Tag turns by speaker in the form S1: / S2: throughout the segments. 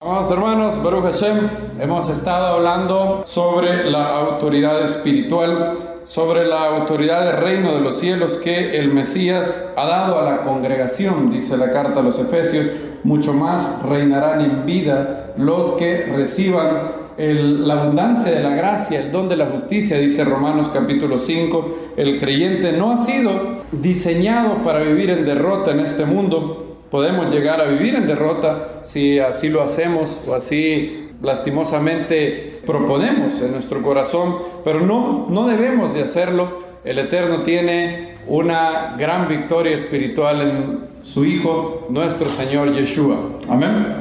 S1: Amados hermanos, Baruch Hashem, hemos estado hablando sobre la autoridad espiritual, sobre la autoridad del reino de los cielos que el Mesías ha dado a la congregación, dice la carta a los Efesios. Mucho más reinarán en vida los que reciban la abundancia de la gracia, el don de la justicia, dice Romanos capítulo 5. El creyente no ha sido diseñado para vivir en derrota en este mundo. Podemos llegar a vivir en derrota si así lo hacemos o así lastimosamente proponemos en nuestro corazón, pero no debemos de hacerlo. El Eterno tiene una gran victoria espiritual en su Hijo, nuestro Señor Yeshua. Amén.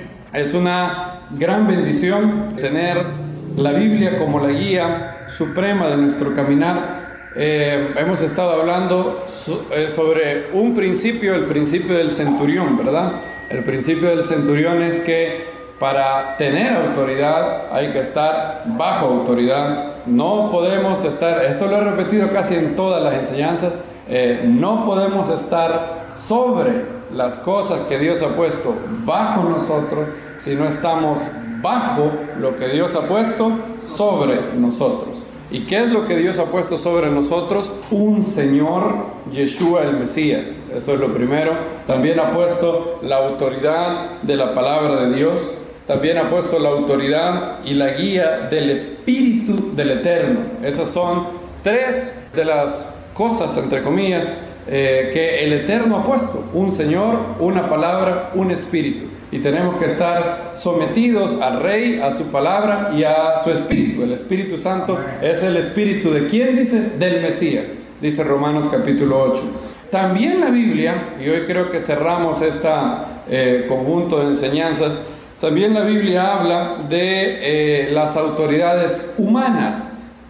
S1: Es una gran bendición tener la Biblia como la guía suprema de nuestro caminar. Hemos estado hablando sobre un principio, el principio del centurión, ¿verdad? El principio del centurión es que para tener autoridad hay que estar bajo autoridad. No podemos estar, esto lo he repetido casi en todas las enseñanzas, no podemos estar sobre las cosas que Dios ha puesto bajo nosotros si no estamos bajo lo que Dios ha puesto sobre nosotros. ¿Y qué es lo que Dios ha puesto sobre nosotros? Un Señor, Yeshua el Mesías. Eso es lo primero. También ha puesto la autoridad de la palabra de Dios. También ha puesto la autoridad y la guía del Espíritu del Eterno. Esas son tres de las cosas, entre comillas, que el Eterno ha puesto. Un Señor, una palabra, un Espíritu. Y tenemos que estar sometidos al Rey, a su palabra y a su Espíritu. El Espíritu Santo es el Espíritu de ¿quién dice? Del Mesías, dice Romanos capítulo 8. También la Biblia, y hoy creo que cerramos este conjunto de enseñanzas, también la Biblia habla de las autoridades humanas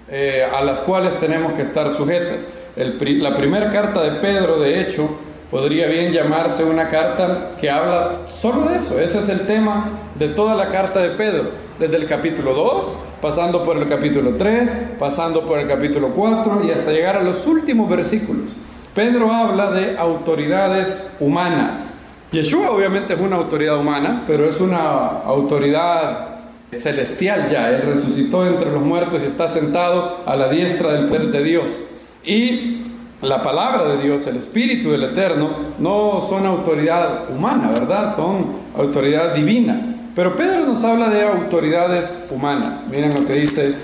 S1: a las cuales tenemos que estar sujetas. La primera carta de Pedro, de hecho, podría bien llamarse una carta que habla solo de eso. Ese es el tema de toda la carta de Pedro, desde el capítulo 2, pasando por el capítulo 3, pasando por el capítulo 4 y hasta llegar a los últimos versículos. Pedro habla de autoridades humanas. Yeshua obviamente es una autoridad humana, pero es una autoridad celestial ya. Él resucitó entre los muertos y está sentado a la diestra del poder de Dios. Y la palabra de Dios, el Espíritu del Eterno, no son autoridad humana, ¿verdad? Son autoridad divina. Pero Pedro nos habla de autoridades humanas. Miren lo que dice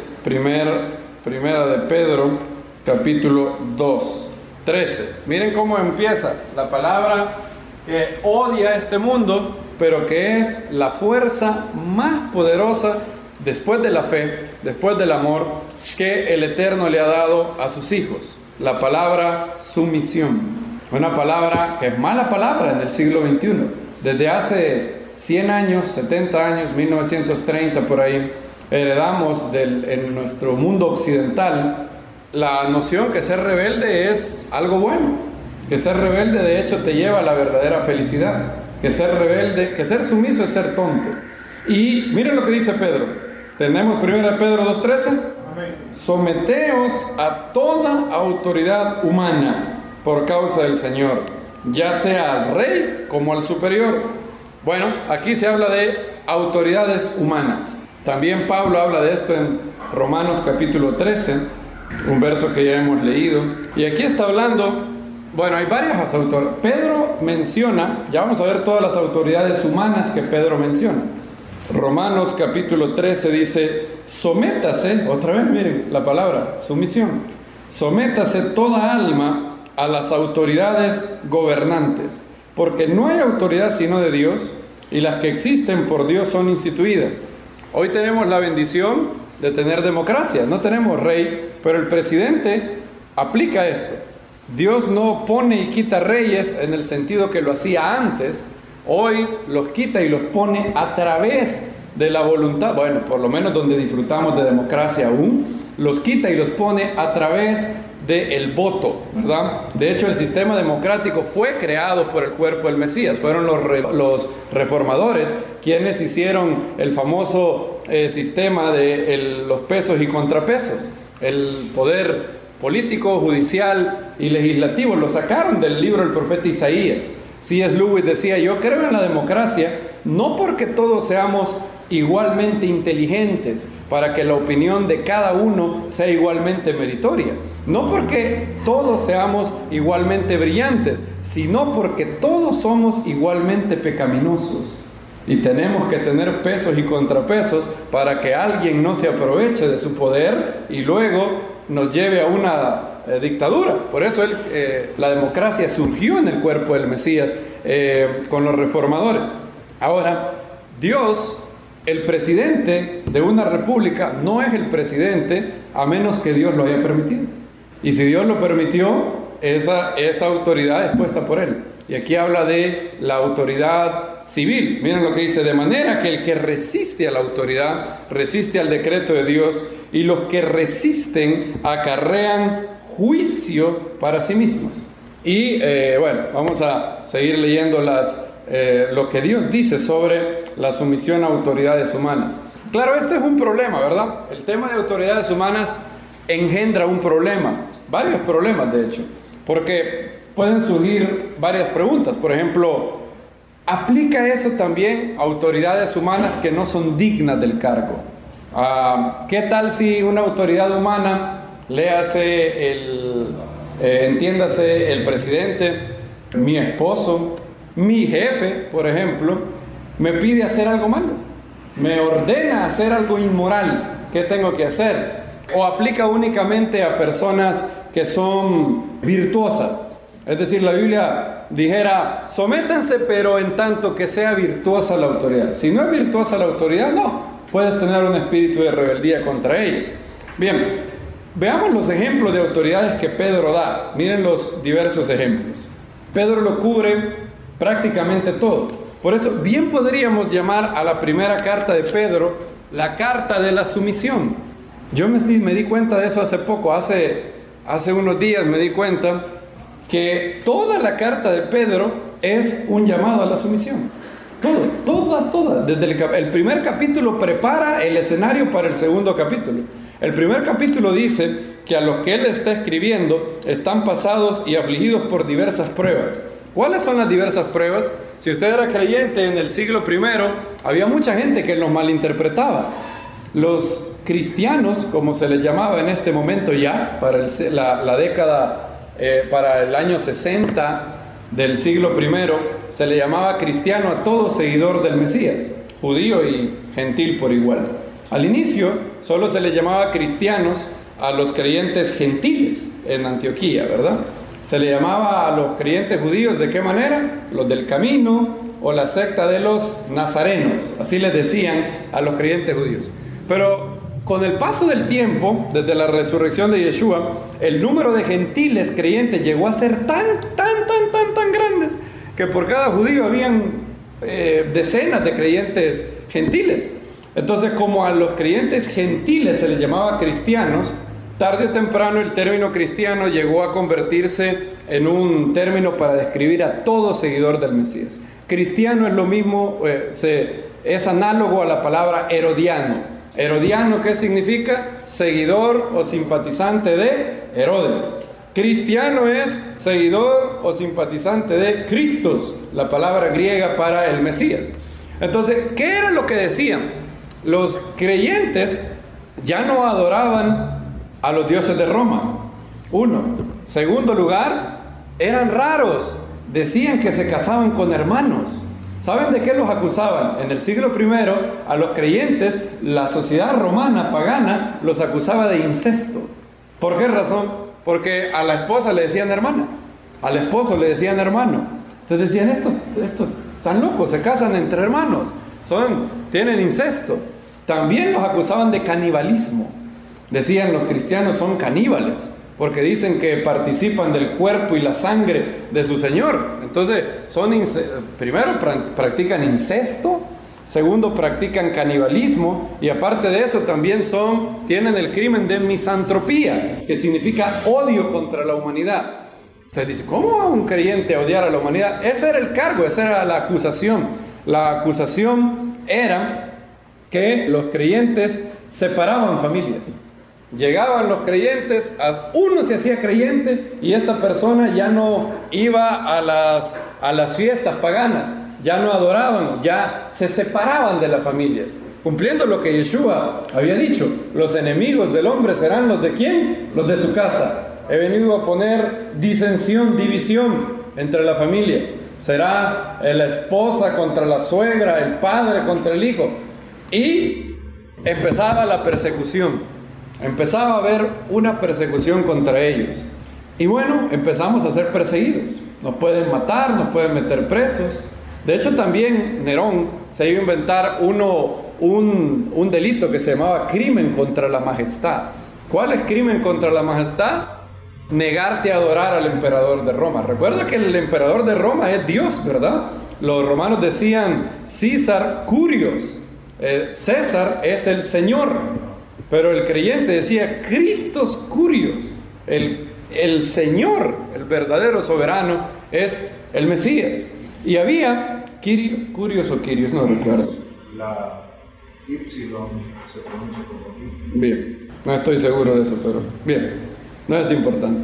S1: primera de Pedro, capítulo 2, 13. Miren cómo empieza la palabra que odia este mundo, pero que es la fuerza más poderosa después de la fe, después del amor, que el Eterno le ha dado a sus hijos. La palabra sumisión, una palabra que es mala palabra en el siglo XXI. Desde hace 100 años, 70 años, 1930 por ahí, heredamos en nuestro mundo occidental la noción que ser rebelde es algo bueno, que ser rebelde de hecho te lleva a la verdadera felicidad, que ser rebelde, que ser sumiso es ser tonto. Y miren lo que dice Pedro. Tenemos 1 Pedro 2:13. Someteos a toda autoridad humana por causa del Señor, ya sea al rey como al superior. Bueno, aquí se habla de autoridades humanas. También Pablo habla de esto en Romanos capítulo 13, un verso que ya hemos leído. Y aquí está hablando, bueno, hay varias autoridades. Pedro menciona, ya vamos a ver todas las autoridades humanas que Pedro menciona. Romanos capítulo 13 dice, sométase, otra vez miren la palabra, sumisión, sométase toda alma a las autoridades gobernantes, porque no hay autoridad sino de Dios, y las que existen por Dios son instituidas. Hoy tenemos la bendición de tener democracia, no tenemos rey, pero el presidente aplica esto. Dios no pone y quita reyes en el sentido que lo hacía antes. Hoy los quita y los pone a través de la voluntad, bueno, por lo menos donde disfrutamos de democracia aún, los quita y los pone a través del voto, ¿verdad? De hecho, el sistema democrático fue creado por el cuerpo del Mesías. Fueron los reformadores quienes hicieron el famoso sistema de los pesos y contrapesos. El poder político, judicial y legislativo lo sacaron del libro del profeta Isaías. C.S. Lewis decía, yo creo en la democracia no porque todos seamos igualmente inteligentes, para que la opinión de cada uno sea igualmente meritoria, no porque todos seamos igualmente brillantes, sino porque todos somos igualmente pecaminosos. Y tenemos que tener pesos y contrapesos para que alguien no se aproveche de su poder y luego nos lleve a una dictadura. Por eso la democracia surgió en el cuerpo del Mesías con los reformadores. Ahora, Dios, el presidente de una república, no es el presidente a menos que Dios lo haya permitido. Y si Dios lo permitió, esa autoridad es puesta por Él. Y aquí habla de la autoridad civil. Miren lo que dice: de manera que el que resiste a la autoridad, resiste al decreto de Dios, y los que resisten acarrean juicio para sí mismos. Y bueno, vamos a seguir leyendo lo que Dios dice sobre la sumisión a autoridades humanas. Claro, este es un problema, ¿verdad? El tema de autoridades humanas engendra un problema, varios problemas de hecho, porque pueden surgir varias preguntas. Por ejemplo, ¿aplica eso también a autoridades humanas que no son dignas del cargo? ¿Qué tal si una autoridad humana, entiéndase el presidente, mi esposo, mi jefe, por ejemplo, me pide hacer algo malo, me ordena hacer algo inmoral? ¿Qué tengo que hacer? ¿O aplica únicamente a personas que son virtuosas? Es decir, la Biblia dijera: sométanse, pero en tanto que sea virtuosa la autoridad. Si no es virtuosa la autoridad, no, puedes tener un espíritu de rebeldía contra ellas. Bien, veamos los ejemplos de autoridades que Pedro da. Miren los diversos ejemplos. Pedro lo cubre prácticamente todo. Por eso bien podríamos llamar a la primera carta de Pedro la carta de la sumisión. Yo me di cuenta de eso hace poco, hace unos días me di cuenta que toda la carta de Pedro es un llamado a la sumisión. Toda. Desde el primer capítulo prepara el escenario para el segundo capítulo. El primer capítulo dice que a los que él está escribiendo están pasados y afligidos por diversas pruebas. ¿Cuáles son las diversas pruebas? Si usted era creyente en el siglo I, había mucha gente que los malinterpretaba. Los cristianos, como se les llamaba en este momento ya, para la década, para el año 60 del siglo I, se le llamaba cristiano a todo seguidor del Mesías, judío y gentil por igual. Al inicio solo se le llamaba cristianos a los creyentes gentiles en Antioquía, ¿verdad? Se le llamaba a los creyentes judíos, ¿de qué manera? Los del camino o la secta de los nazarenos, así les decían a los creyentes judíos. Pero con el paso del tiempo, desde la resurrección de Yeshua, el número de gentiles creyentes llegó a ser tan grandes que por cada judío habían decenas de creyentes gentiles. Entonces, como a los creyentes gentiles se les llamaba cristianos, tarde o temprano el término cristiano llegó a convertirse en un término para describir a todo seguidor del Mesías. Cristiano es lo mismo, es análogo a la palabra herodiano. Herodiano, ¿qué significa? Seguidor o simpatizante de Herodes. Cristiano es seguidor o simpatizante de Cristos, la palabra griega para el Mesías. Entonces, ¿qué era lo que decían? Los creyentes ya no adoraban a los dioses de Roma. Uno. Segundo lugar, eran raros. Decían que se casaban con hermanos. ¿Saben de qué los acusaban? En el siglo I, a los creyentes, la sociedad romana pagana los acusaba de incesto. ¿Por qué razón? Porque a la esposa le decían hermana, al esposo le decían hermano. Entonces decían, estos están locos, se casan entre hermanos, tienen incesto. También los acusaban de canibalismo. Decían, los cristianos son caníbales, porque dicen que participan del cuerpo y la sangre de su Señor. Entonces, primero practican incesto, segundo practican canibalismo, y aparte de eso también tienen el crimen de misantropía, que significa odio contra la humanidad. Usted dice, ¿cómo va un creyente a odiar a la humanidad? Ese era el cargo, esa era la acusación. La acusación era que los creyentes separaban familias. Llegaban los creyentes, uno se hacía creyente y esta persona ya no iba a las fiestas paganas, ya no adoraban, ya se separaban de las familias, cumpliendo lo que Yeshua había dicho: los enemigos del hombre serán los de ¿quién? Los de su casa. He venido a poner disensión, división entre la familia. Será la esposa contra la suegra, el padre contra el hijo. Y empezaba la persecución. Empezaba a haber una persecución contra ellos. Y bueno, empezamos a ser perseguidos. Nos pueden matar, nos pueden meter presos. De hecho, también Nerón se iba a inventar un delito que se llamaba crimen contra la majestad. ¿Cuál es crimen contra la majestad? Negarte a adorar al emperador de Roma. Recuerda que el emperador de Roma es Dios, ¿verdad? Los romanos decían César Curios. César es el Señor. Pero el creyente decía Christos Curios. El Señor, el verdadero soberano, es el Mesías. Y había Curios o Quirios, no recuerdo.
S2: La Y se pronuncia como I.
S1: Bien, no estoy seguro de eso, pero bien. No es importante.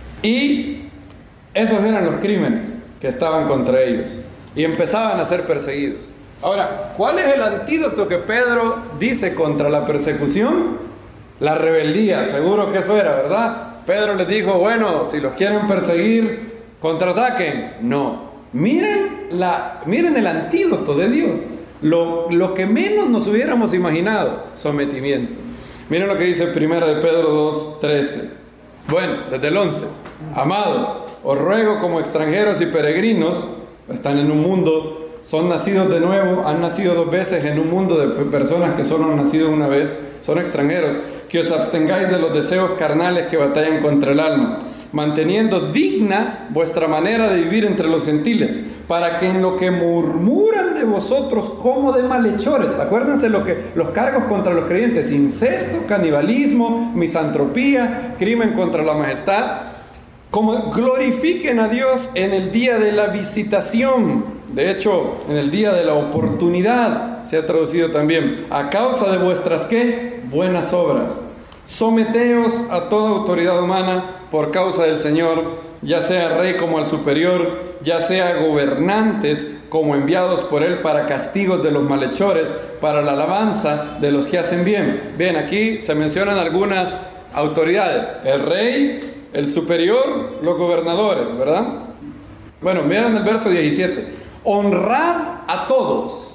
S1: Y esos eran los crímenes que estaban contra ellos. Y empezaban a ser perseguidos. Ahora, ¿cuál es el antídoto que Pedro dice contra la persecución? La rebeldía. Seguro que eso era, ¿verdad? Pedro les dijo: bueno, si los quieren perseguir, contraataquen. No. Miren el antídoto de Dios. Lo que menos nos hubiéramos imaginado: sometimiento. Miren lo que dice 1 de Pedro 2:13. Bueno, desde el 11. Amados, os ruego como extranjeros y peregrinos, están en un mundo, son nacidos de nuevo, han nacido 2 veces en un mundo de personas que solo han nacido una vez, son extranjeros, que os abstengáis de los deseos carnales que batallan contra el alma, manteniendo digna vuestra manera de vivir entre los gentiles, para que en lo que murmuran de vosotros como de malhechores, acuérdense los cargos contra los creyentes: incesto, canibalismo, misantropía, crimen contra la majestad, como glorifiquen a Dios en el día de la visitación. De hecho, en el día de la oportunidad se ha traducido también: a causa de vuestras ¿qué? Buenas obras. Someteos a toda autoridad humana por causa del Señor, ya sea rey como al superior, ya sea gobernantes como enviados por él para castigos de los malhechores, para la alabanza de los que hacen bien. Bien, aquí se mencionan algunas autoridades: el rey, el superior, los gobernadores, ¿verdad? Bueno, miren el verso 17. Honrad a todos.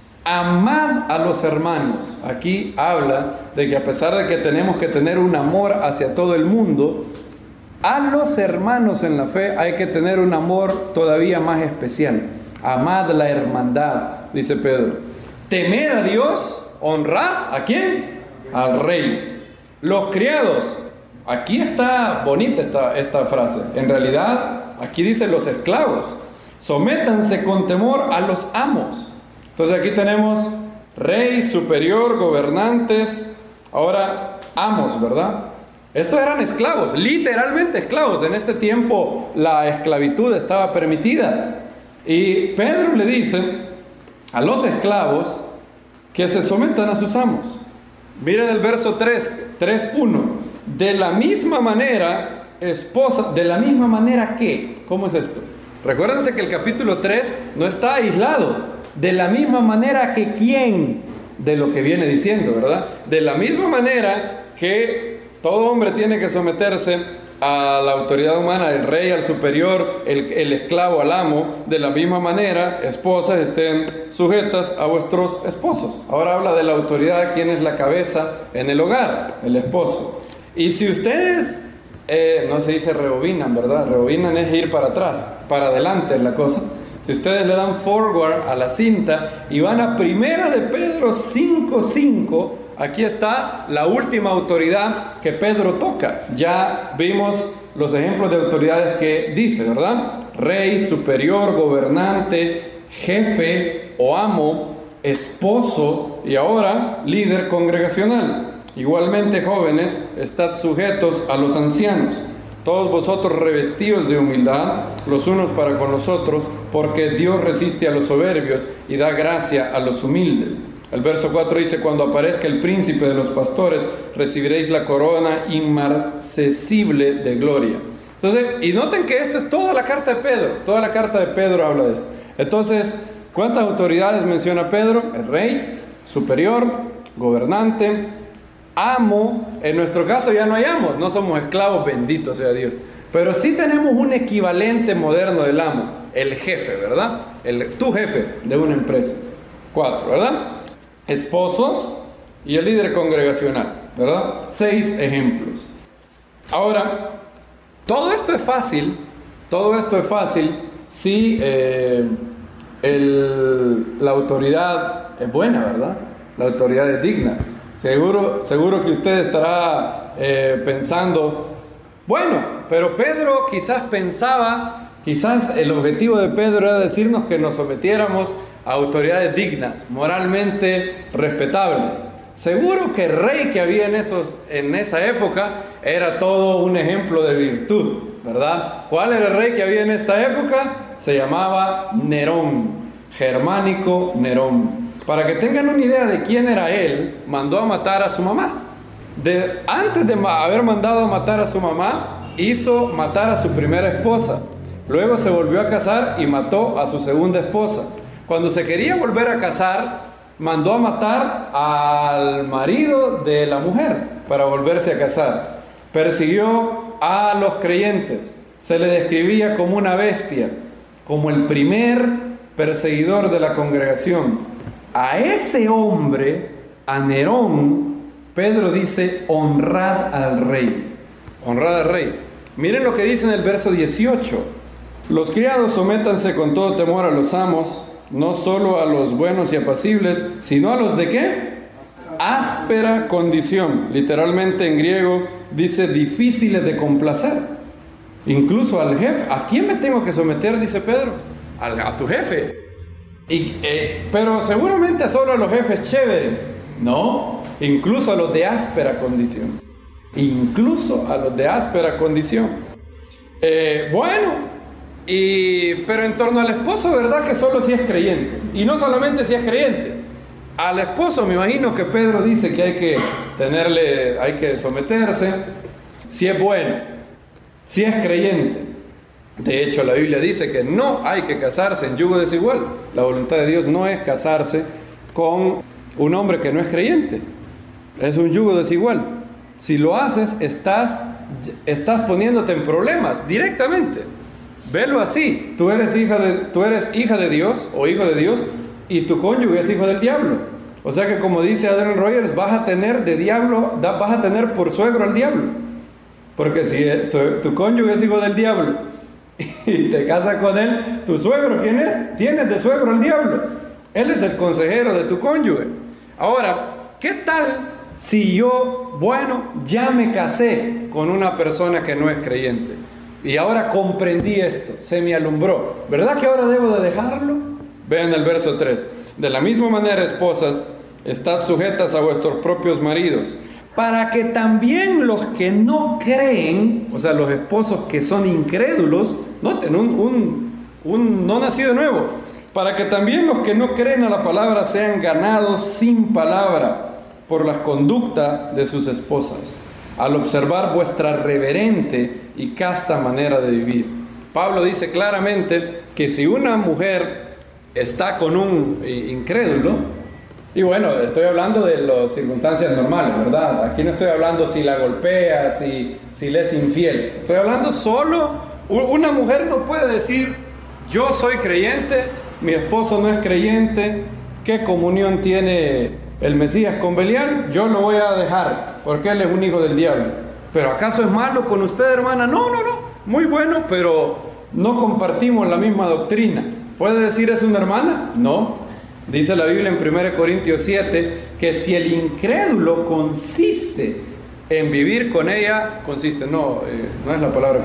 S1: Amad a los hermanos. Aquí habla de que a pesar de que tenemos que tener un amor hacia todo el mundo, a los hermanos en la fe hay que tener un amor todavía más especial. Amad la hermandad, dice Pedro. Temed a Dios, honrad ¿a quién? Al rey. Los criados. Aquí está bonita esta frase. En realidad, aquí dice los esclavos. Sométanse con temor a los amos. Entonces aquí tenemos rey, superior, gobernantes, ahora amos, ¿verdad? Estos eran esclavos, literalmente esclavos. En este tiempo la esclavitud estaba permitida. Y Pedro le dice a los esclavos que se sometan a sus amos. Miren el verso 3:1. De la misma manera, esposa, de la misma manera que, ¿cómo es esto? Recuérdense que el capítulo 3 no está aislado. De la misma manera que ¿quién? De lo que viene diciendo, ¿verdad? De la misma manera que todo hombre tiene que someterse a la autoridad humana, el rey al superior, el esclavo al amo. De la misma manera, esposas, estén sujetas a vuestros esposos. Ahora habla de la autoridad, quién es la cabeza en el hogar, el esposo. Y si ustedes, no se dice rebobinan, ¿verdad? Rebobinan es ir para atrás, para adelante es la cosa. Si ustedes le dan forward a la cinta y van a 1 de Pedro 5:5, aquí está la última autoridad que Pedro toca. Ya vimos los ejemplos de autoridades que dice, ¿verdad? Rey, superior, gobernante, jefe o amo, esposo y ahora líder congregacional. Igualmente, jóvenes, estad sujetos a los ancianos. Todos vosotros revestidos de humildad, los unos para con los otros, porque Dios resiste a los soberbios y da gracia a los humildes. El verso 4 dice: cuando aparezca el príncipe de los pastores, recibiréis la corona inmarcesible de gloria. Entonces, y noten que esta es toda la carta de Pedro. Toda la carta de Pedro habla de eso. Entonces, ¿Cuántas autoridades menciona Pedro? El rey, superior, gobernante, amo. En nuestro caso ya no hay amos, no somos esclavos, bendito sea Dios. Pero sí tenemos un equivalente moderno del amo, el jefe, ¿verdad? Tu jefe de una empresa. 4, ¿verdad? Esposos y el líder congregacional, ¿verdad? 6 ejemplos. Ahora, todo esto es fácil si la autoridad es buena, ¿verdad? La autoridad es digna. Seguro que usted estará pensando, bueno, pero Pedro quizás el objetivo de Pedro era decirnos que nos sometiéramos a autoridades dignas, moralmente respetables. Seguro que el rey que había en esa época era todo un ejemplo de virtud, ¿verdad? ¿Cuál era el rey que había en esta época? Se llamaba Nerón, germánico Nerón. Para que tengan una idea de quién era él, mandó a matar a su mamá. Antes de haber mandado a matar a su mamá, hizo matar a su primera esposa. Luego se volvió a casar y mató a su segunda esposa. Cuando se quería volver a casar, mandó a matar al marido de la mujer para volverse a casar. Persiguió a los creyentes. Se le describía como una bestia, como el primer perseguidor de la congregación. A ese hombre, a Nerón, Pedro dice, honrad al rey. Honrad al rey. Miren lo que dice en el verso 18. Los criados sométanse con todo temor a los amos, no solo a los buenos y apacibles, sino a los de ¿qué? Áspera condición. Literalmente en griego dice difíciles de complacer. Incluso al jefe. ¿A quién me tengo que someter? Dice Pedro. A tu jefe. Pero seguramente solo a los jefes chéveres. No, incluso a los de áspera condición. Incluso a los de áspera condición. Pero en torno al esposo, ¿verdad? Que solo si es creyente. Y no solamente si es creyente. Al esposo me imagino que Pedro dice que hay que someterse si es bueno, si es creyente. De hecho, la Biblia dice que no hay que casarse en yugo desigual. La voluntad de Dios no es casarse con un hombre que no es creyente. Es un yugo desigual. Si lo haces, estás poniéndote en problemas directamente. Velo así. Tú eres hija de Dios o hijo de Dios y tu cónyuge es hijo del diablo. O sea que, como dice Adrian Rogers, vas a tener por suegro al diablo. Porque si tu cónyuge es hijo del diablo y te casas con él, tu suegro, ¿quién es? Tienes de suegro al diablo. Él es el consejero de tu cónyuge. Ahora, ¿qué tal si ya me casé con una persona que no es creyente? Y ahora comprendí esto, se me alumbró. ¿Verdad que ahora debo de dejarlo? Vean el verso 3. De la misma manera, esposas, estad sujetas a vuestros propios maridos, para que también los que no creen, o sea, los esposos que son incrédulos, noten, un no nacido de nuevo, para que también los que no creen a la palabra sean ganados sin palabra por la conducta de sus esposas, al observar vuestra reverente y casta manera de vivir. Pablo dice claramente que si una mujer está con un incrédulo, y bueno, estoy hablando de las circunstancias normales, ¿verdad? Aquí no estoy hablando si la golpea, si le es infiel. Estoy hablando solo, una mujer no puede decir, yo soy creyente, mi esposo no es creyente, ¿qué comunión tiene el Mesías con Belial? Yo lo voy a dejar, porque él es un hijo del diablo. ¿Pero acaso es malo con usted, hermana? No, muy bueno, pero no compartimos la misma doctrina. ¿Puede decir es una hermana? No. Dice la Biblia en 1 Corintios 7 que si el incrédulo consiste en vivir con ella, no es la palabra,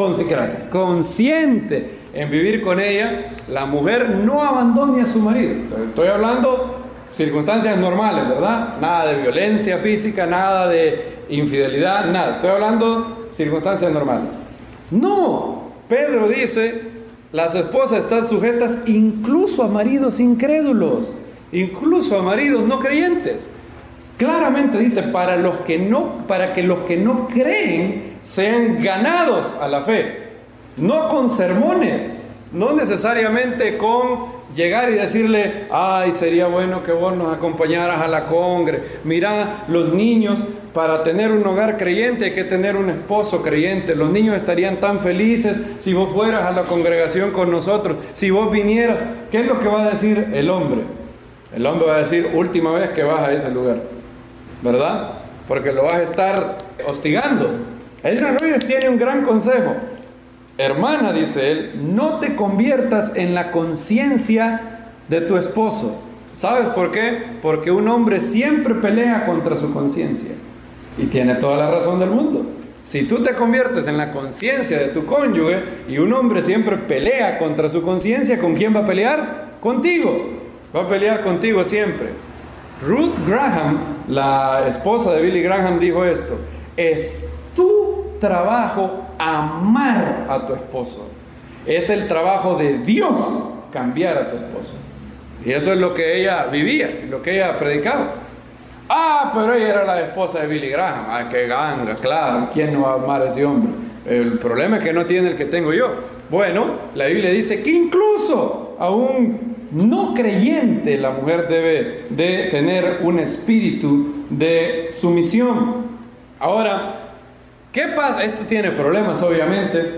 S1: consiente en vivir con ella, la mujer no abandone a su marido. Estoy hablando circunstancias normales, ¿verdad? Nada de violencia física, nada de infidelidad, nada. Estoy hablando circunstancias normales. No, Pedro dice, las esposas están sujetas incluso a maridos incrédulos, incluso a maridos no creyentes. Claramente dice, para que los que no creen sean ganados a la fe. No con sermones, no necesariamente con llegar y decirle, ay, sería bueno que vos nos acompañaras a la congre. Mira, los niños, para tener un hogar creyente hay que tener un esposo creyente. Los niños estarían tan felices si vos fueras a la congregación con nosotros, si vos vinieras. ¿Qué es lo que va a decir el hombre? El hombre va a decir, última vez que vas a ese lugar, ¿verdad? Porque lo vas a estar hostigando. Adrian Rogers tiene un gran consejo. Hermana, dice él, no te conviertas en la conciencia de tu esposo. ¿Sabes por qué? Porque un hombre siempre pelea contra su conciencia. Y tiene toda la razón del mundo. Si tú te conviertes en la conciencia de tu cónyuge y un hombre siempre pelea contra su conciencia, ¿con quién va a pelear? Contigo. Va a pelear contigo siempre. Ruth Graham, la esposa de Billy Graham, dijo esto: es tu trabajo amar a tu esposo. Es el trabajo de Dios cambiar a tu esposo. Y eso es lo que ella vivía, lo que ella predicaba. Ah, pero ella era la esposa de Billy Graham. Ah, qué ganga, claro. ¿Quién no va a amar a ese hombre? El problema es que no tiene el que tengo yo. Bueno, la Biblia dice que incluso a un no creyente la mujer debe de tener un espíritu de sumisión. Ahora, ¿qué pasa? Esto tiene problemas, obviamente.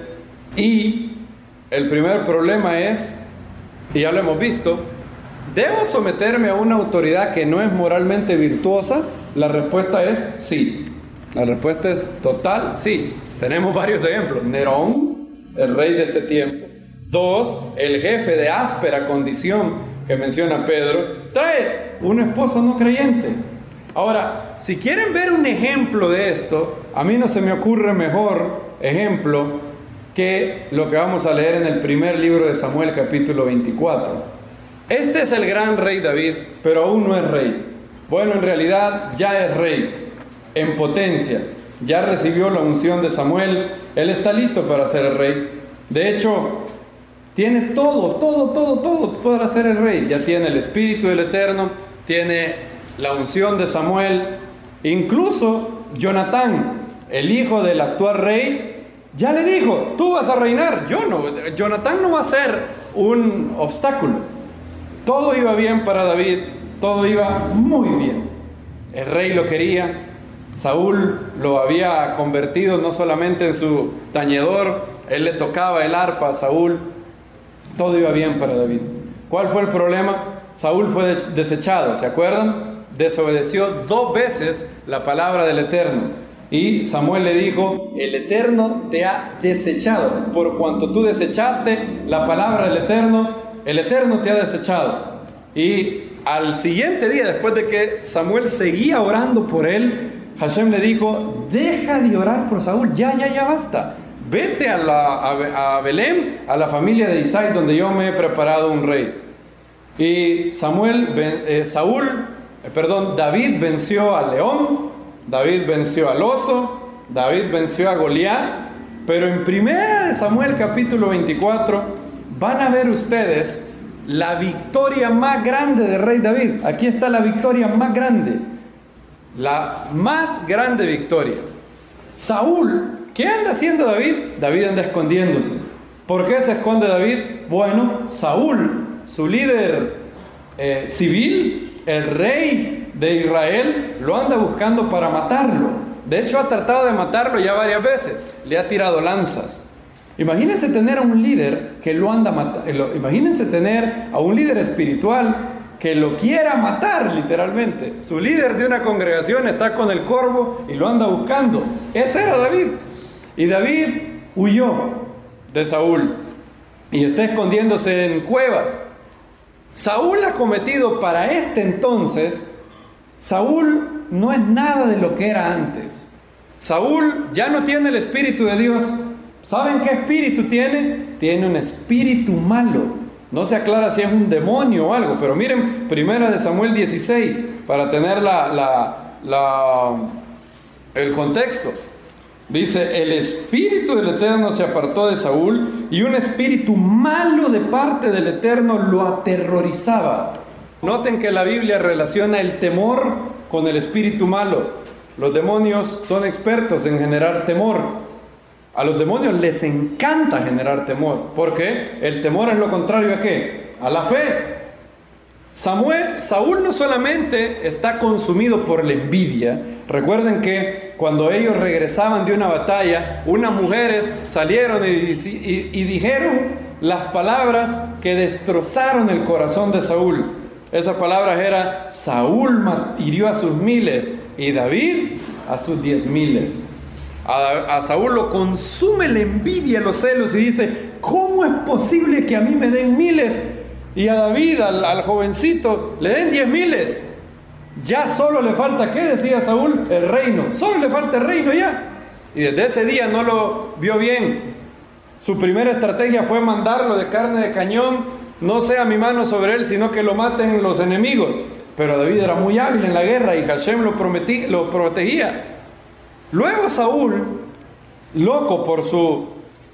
S1: Y el primer problema es, y ya lo hemos visto, ¿debo someterme a una autoridad que no es moralmente virtuosa? La respuesta es sí. La respuesta es total sí. Tenemos varios ejemplos. Nerón, el rey de este tiempo. 2, el jefe de áspera condición que menciona Pedro. 3, un esposo no creyente. Ahora, si quieren ver un ejemplo de esto, a mí no se me ocurre mejor ejemplo que lo que vamos a leer en el primer libro de Samuel, capítulo 24. Este es el gran rey David, pero aún no es rey. Bueno, en realidad ya es rey, en potencia. Ya recibió la unción de Samuel. Él está listo para ser el rey. De hecho, tiene todo para ser el rey. Ya tiene el Espíritu del Eterno, tiene la unción de Samuel. Incluso Jonatán, el hijo del actual rey, ya le dijo, tú vas a reinar. Jonatán no va a ser un obstáculo. Todo iba bien para David, todo iba muy bien. El rey lo quería. Saúl lo había convertido no solamente en su tañedor, él le tocaba el arpa a Saúl. Todo iba bien para David. ¿Cuál fue el problema? Saúl fue desechado, ¿se acuerdan? Desobedeció 2 veces la palabra del Eterno. Y Samuel le dijo, el Eterno te ha desechado. Por cuanto tú desechaste la palabra del Eterno, el Eterno te ha desechado. Y al siguiente día, después de que Samuel seguía orando por él, Hashem le dijo, deja de orar por Saúl, ya basta. Vete a Belén, a la familia de Isaí, donde yo me he preparado un rey. Y David venció al león, David venció al oso, David venció a Goliat. Pero en 1 Samuel capítulo 24 van a ver ustedes la victoria más grande del rey David. Aquí está la victoria más grande. La más grande victoria. Saúl, ¿qué anda haciendo David? David anda escondiéndose. ¿Por qué se esconde David? Bueno, Saúl, su líder civil, el rey de Israel, lo anda buscando para matarlo. De hecho, ha tratado de matarlo ya varias veces. Le ha tirado lanzas. Imagínense tener a un líder que lo anda matando. Imagínense tener a un líder espiritual que lo quiera matar, literalmente. Su líder de una congregación está con el corvo y lo anda buscando. Ese era David. Y David huyó de Saúl y está escondiéndose en cuevas. Saúl ha cometido para este entonces, Saúl no es nada de lo que era antes. Saúl ya no tiene el Espíritu de Dios. ¿Saben qué espíritu tiene? Tiene un espíritu malo. No se aclara si es un demonio o algo, pero miren 1 Samuel 16 para tener el contexto. Dice, el espíritu del Eterno se apartó de Saúl y un espíritu malo de parte del Eterno lo aterrorizaba. Noten que la Biblia relaciona el temor con el espíritu malo. Los demonios son expertos en generar temor. A los demonios les encanta generar temor. ¿Por qué? El temor es lo contrario ¿a qué? A la fe. Saúl no solamente está consumido por la envidia. Recuerden que cuando ellos regresaban de una batalla, unas mujeres salieron y dijeron las palabras que destrozaron el corazón de Saúl. Esas palabras eran: Saúl hirió a sus miles y David a sus 10,000. A Saúl lo consume la envidia, los celos, y dice: ¿cómo es posible que a mí me den miles y a David, al jovencito, le den 10,000? Ya solo le falta, ¿qué decía Saúl? El reino. Solo le falta el reino ya. Y desde ese día no lo vio bien. Su primera estrategia fue mandarlo de carne de cañón. No sea mi mano sobre él, sino que lo maten los enemigos. Pero David era muy hábil en la guerra y Hashem lo protegía. Luego Saúl, loco por su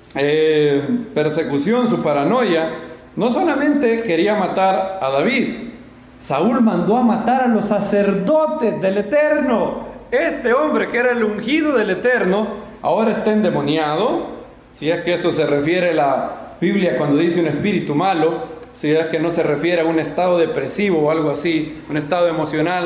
S1: persecución, su paranoia, no solamente quería matar a David. Saúl mandó a matar a los sacerdotes del Eterno. Este hombre, que era el ungido del Eterno, ahora está endemoniado. Si es que eso se refiere a la Biblia cuando dice un espíritu malo, si es que no se refiere a un estado depresivo o algo así, un estado emocional.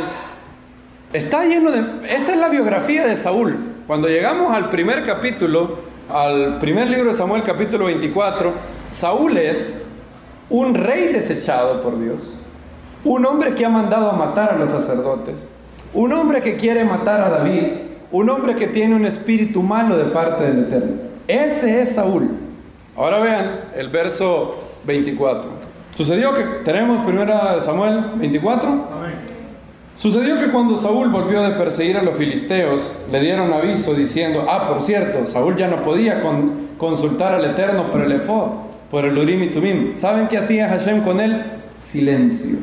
S1: Está lleno de... Esta es la biografía de Saúl. Cuando llegamos al primer capítulo, al primer libro de Samuel, capítulo 24, Saúl es un rey desechado por Dios, un hombre que ha mandado a matar a los sacerdotes, un hombre que quiere matar a David, un hombre que tiene un espíritu malo de parte del Eterno. Ese es Saúl. Ahora vean el verso 24. Sucedió que, tenemos 1 Samuel 24.
S2: Amén.
S1: Sucedió que cuando Saúl volvió de perseguir a los filisteos, le dieron aviso diciendo: por cierto, Saúl ya no podía consultar al Eterno por el efod, por el Urim y Tumim. ¿Saben qué hacía Hashem con él? Silencio.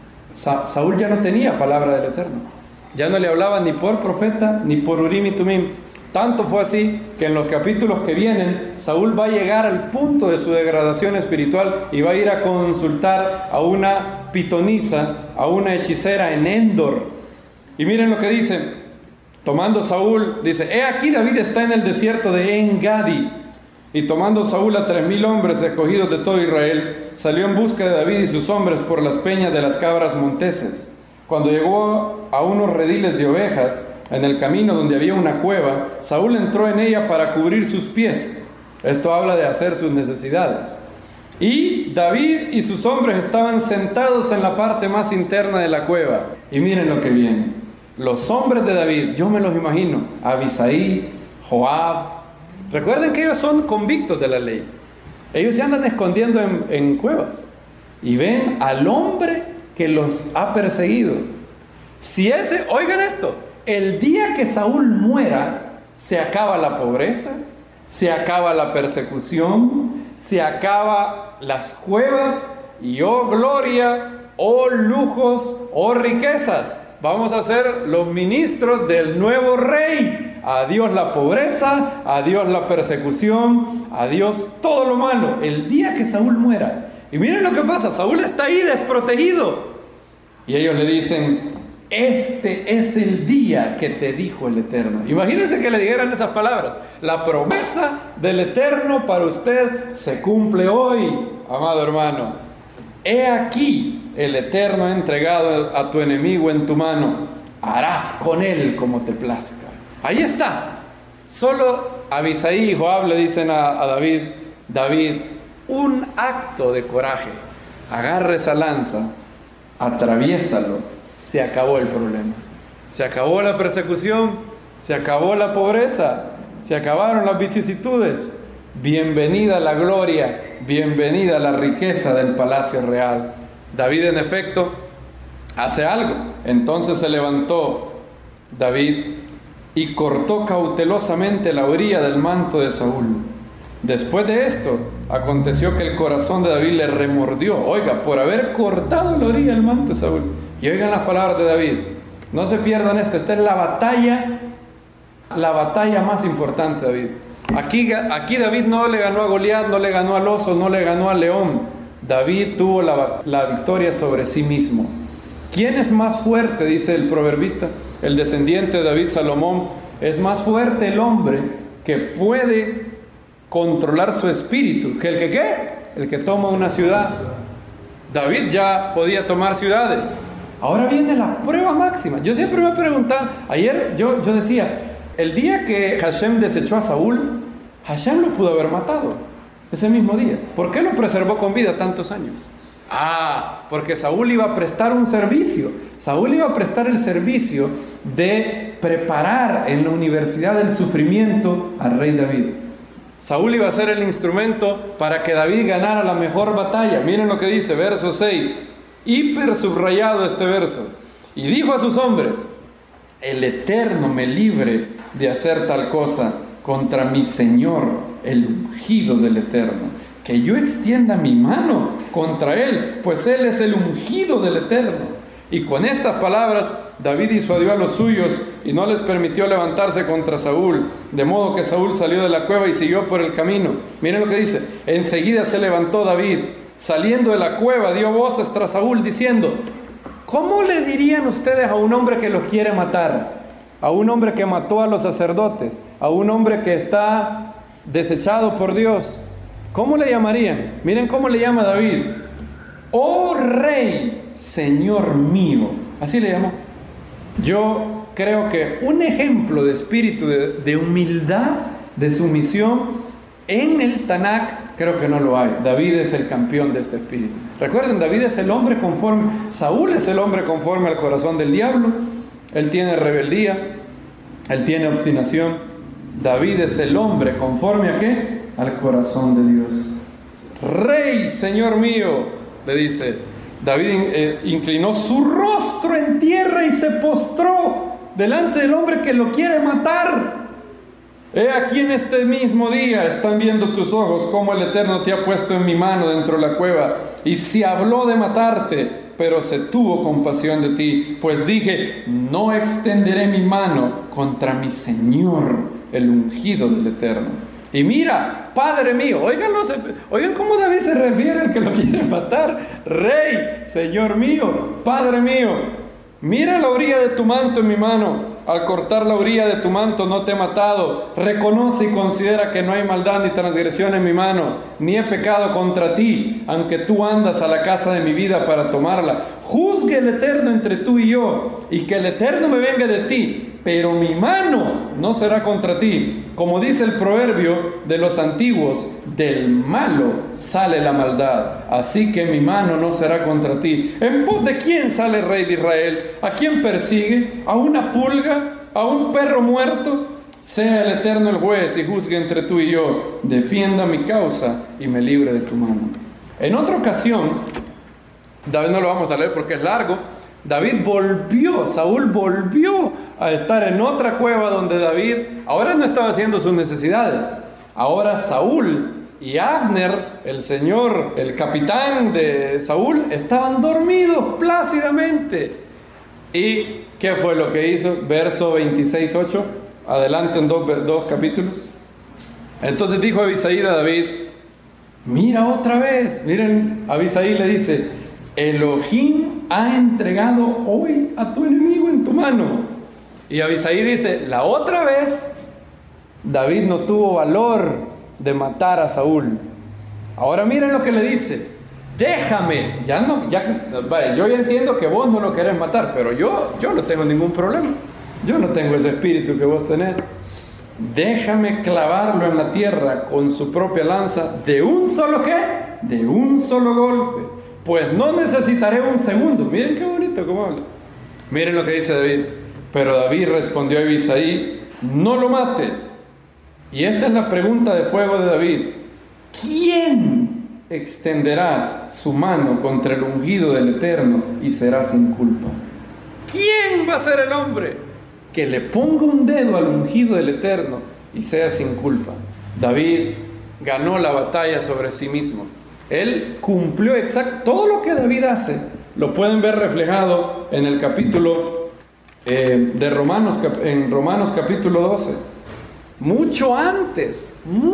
S1: Saúl ya no tenía palabra del Eterno. Ya no le hablaba ni por profeta ni por Urim y Tumim. Tanto fue así que en los capítulos que vienen, Saúl va a llegar al punto de su degradación espiritual y va a ir a consultar a una pitonisa, a una hechicera en Endor. Y miren lo que dice. Tomando Saúl, dice: he aquí David está en el desierto de En-Gadi. Y tomando Saúl a 3,000 hombres escogidos de todo Israel, salió en busca de David y sus hombres por las peñas de las cabras monteses. Cuando llegó a unos rediles de ovejas, en el camino donde había una cueva, Saúl entró en ella para cubrir sus pies. Esto habla de hacer sus necesidades. Y David y sus hombres estaban sentados en la parte más interna de la cueva. Y miren lo que viene. Los hombres de David, yo me los imagino: Abisai, Joab. Recuerden que ellos son convictos de la ley. Ellos se andan escondiendo en cuevas y ven al hombre que los ha perseguido. Oigan esto, el día que Saúl muera, se acaba la pobreza, se acaba la persecución, se acaba las cuevas y oh gloria, oh lujos, oh riquezas. Vamos a ser los ministros del nuevo rey. Adiós la pobreza, adiós la persecución, adiós todo lo malo. El día que Saúl muera. Y miren lo que pasa, Saúl está ahí desprotegido. Y ellos le dicen: este es el día que te dijo el Eterno. Imagínense que le dijeran esas palabras: la promesa del Eterno para usted se cumple hoy, amado hermano. He aquí, el Eterno ha entregado a tu enemigo en tu mano. Harás con él como te plazca. Ahí está. Solo Abisai y Joab le dicen a David: David, un acto de coraje. Agarra esa lanza, atraviésalo. Se acabó el problema. Se acabó la persecución, se acabó la pobreza, se acabaron las vicisitudes. Bienvenida la gloria, bienvenida la riqueza del palacio real. David, en efecto, hace algo. Entonces se levantó David y cortó cautelosamente la orilla del manto de Saúl. Después de esto, aconteció que el corazón de David le remordió, oiga, por haber cortado la orilla del manto de Saúl. Y oigan las palabras de David. No se pierdan esto. Esta es la batalla más importante, David. Aquí David no le ganó a Goliat, no le ganó al oso, no le ganó al león. David tuvo la victoria sobre sí mismo. ¿Quién es más fuerte? Dice el proverbista, el descendiente de David, Salomón. Es más fuerte el hombre que puede controlar su espíritu que el que ¿qué? El que toma una ciudad. David ya podía tomar ciudades. Ahora viene la prueba máxima. Yo siempre me preguntaba, ayer yo decía, el día que Hashem desechó a Saúl, Hashem lo pudo haber matado ese mismo día. ¿Por qué lo preservó con vida tantos años? Porque Saúl iba a prestar un servicio. Saúl iba a prestar el servicio de preparar en la universidad del sufrimiento al rey David. Saúl iba a ser el instrumento para que David ganara la mejor batalla. Miren lo que dice, verso 6, hiper subrayado este verso. Y dijo a sus hombres: el Eterno me libre de hacer tal cosa contra mi Señor, el ungido del Eterno, que yo extienda mi mano contra él, pues él es el ungido del Eterno. Y con estas palabras David disuadió a los suyos y no les permitió levantarse contra Saúl, de modo que Saúl salió de la cueva y siguió por el camino. Miren lo que dice: enseguida se levantó David, saliendo de la cueva dio voces tras Saúl diciendo: ¿cómo le dirían ustedes a un hombre que los quiere matar? A un hombre que mató a los sacerdotes, a un hombre que está desechado por Dios. ¿Cómo le llamarían? Miren cómo le llama David: oh rey, Señor mío. Así le llamó. Yo creo que un ejemplo de espíritu de humildad, de sumisión en el Tanakh, creo que no lo hay. David es el campeón de este espíritu. Recuerden, David es el hombre conforme, Saúl es el hombre conforme al corazón del diablo. Él tiene rebeldía, él tiene obstinación. David es el hombre conforme a ¿qué? Al corazón de Dios. Rey, Señor mío, le dice. David inclinó su rostro en tierra y se postró delante del hombre que lo quiere matar. He aquí en este mismo día están viendo tus ojos cómo el Eterno te ha puesto en mi mano dentro de la cueva, y se habló de matarte, pero se tuvo compasión de ti, pues dije: no extenderé mi mano contra mi Señor, el ungido del Eterno. Y mira, Padre mío, oigan cómo David se refiere al que lo quiere matar: Rey, Señor mío, Padre mío, mira la orilla de tu manto en mi mano. Al cortar la orilla de tu manto no te he matado. Reconoce y considera que no hay maldad ni transgresión en mi mano, ni he pecado contra ti, aunque tú andas a la casa de mi vida para tomarla. Juzgue el Eterno entre tú y yo, y que el Eterno me venga de ti, pero mi mano no será contra ti. Como dice el proverbio de los antiguos: del malo sale la maldad, así que mi mano no será contra ti. ¿En pos de quién sale el rey de Israel? ¿A quién persigue? ¿A una pulga? ¿A un perro muerto? Sea el Eterno el juez y juzgue entre tú y yo. Defienda mi causa y me libre de tu mano. En otra ocasión, David no lo vamos a leer porque es largo, Saúl volvió a estar en otra cueva donde David ahora no estaba haciendo sus necesidades. Ahora Saúl y Abner, el capitán de Saúl, estaban dormidos plácidamente. ¿Y qué fue lo que hizo? Verso 26:8, adelante en dos capítulos. Entonces dijo Abisai a David: mira otra vez. Miren, Abisai le dice: Elohim ha entregado hoy a tu enemigo en tu mano. Y Abisai dice: la otra vez David no tuvo valor de matar a Saúl. Ahora miren lo que le dice: déjame. Yo ya entiendo que vos no lo querés matar, pero yo no tengo ningún problema. Yo no tengo ese espíritu que vos tenés. Déjame clavarlo en la tierra con su propia lanza, de un solo ¿qué? De un solo golpe, pues no necesitaré un segundo. Miren qué bonito cómo habla. Miren lo que dice David: pero David respondió a Abisai: no lo mates. Y esta es la pregunta de fuego de David: ¿quién extenderá su mano contra el ungido del Eterno y será sin culpa? ¿Quién va a ser el hombre que le ponga un dedo al ungido del Eterno y sea sin culpa? David ganó la batalla sobre sí mismo. Él cumplió exacto todo lo que David hace. Lo pueden ver reflejado en el capítulo de Romanos, en Romanos capítulo 12. Mucho antes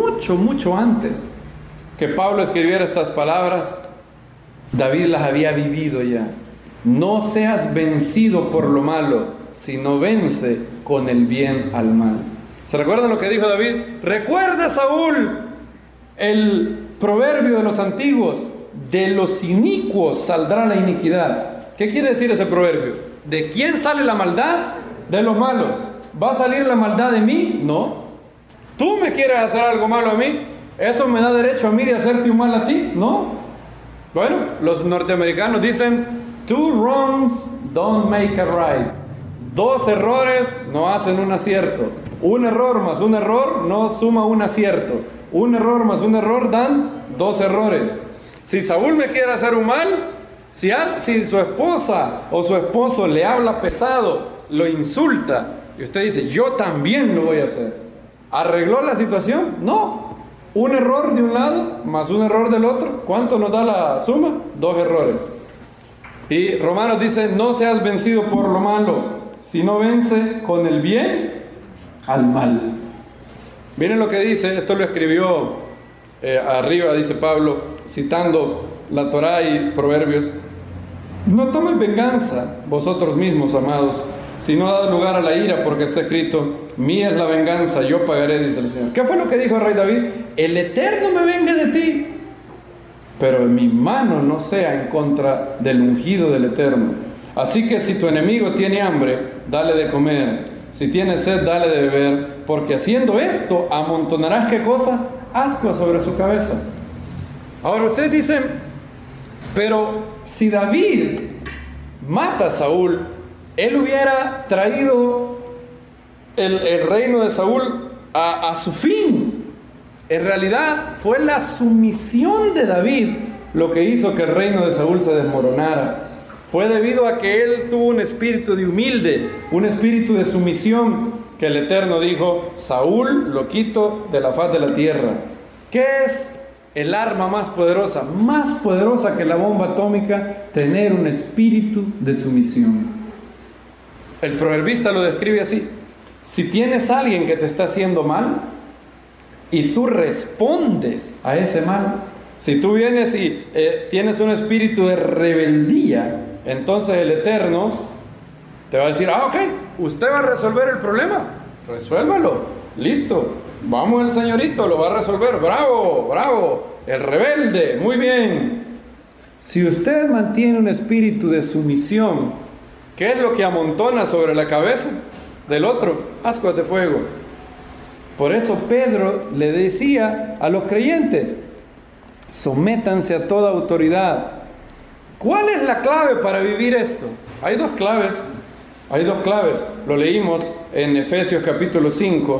S1: que Pablo escribiera estas palabras, David las había vivido ya. No seas vencido por lo malo, sino vence con el bien al mal. ¿Se recuerdan lo que dijo David? Recuerda, Saúl, el proverbio de los antiguos: de los inicuos saldrá la iniquidad. ¿Qué quiere decir ese proverbio? ¿De quién sale la maldad? De los malos. ¿Va a salir la maldad de mí? No. ¿Tú me quieres hacer algo malo a mí? ¿Eso me da derecho a mí de hacerte un mal a ti? No. Bueno, los norteamericanos dicen, 2 wrongs don't make a right. 2 errores no hacen un acierto. Un error más un error no suma un acierto. Un error más un error dan 2 errores. Si Saúl me quiere hacer un mal, si su esposa o su esposo le habla pesado, lo insulta, y usted dice, yo también lo voy a hacer, ¿arregló la situación? No. Un error de un lado más un error del otro, ¿cuánto nos da la suma? 2 errores. Y Romanos dice, no seas vencido por lo malo, sino vence con el bien al mal. Miren lo que dice, esto lo escribió arriba, dice Pablo, citando la Torá y Proverbios. No tomes venganza vosotros mismos, amados, sino dad lugar a la ira, porque está escrito, mía es la venganza, yo pagaré, dice el Señor. ¿Qué fue lo que dijo el rey David? El Eterno me vengue de ti, pero mi mano no sea en contra del ungido del Eterno. Así que si tu enemigo tiene hambre, dale de comer. Si tiene sed, dale de beber, porque haciendo esto, amontonarás, ¿qué cosa? Ascua sobre su cabeza. Ahora ustedes dicen, pero si David mata a Saúl, él hubiera traído el reino de Saúl a su fin. En realidad fue la sumisión de David lo que hizo que el reino de Saúl se desmoronara. Fue debido a que él tuvo un espíritu de humilde, un espíritu de sumisión, que el Eterno dijo, Saúl lo quito de la faz de la tierra. ¿Qué es el arma más poderosa? Más poderosa que la bomba atómica, tener un espíritu de sumisión. El proverbista lo describe así. Si tienes a alguien que te está haciendo mal y tú respondes a ese mal, si tú vienes y tienes un espíritu de rebeldía, entonces el Eterno te va a decir, ok, usted va a resolver el problema, resuélvalo, listo, vamos el señorito, lo va a resolver, bravo, bravo, el rebelde, muy bien. Si usted mantiene un espíritu de sumisión, ¿qué es lo que amontona sobre la cabeza del otro? Ascuas de fuego. Por eso Pedro le decía a los creyentes, sométanse a toda autoridad. ¿Cuál es la clave para vivir esto? Hay dos claves. Lo leímos en Efesios capítulo 5,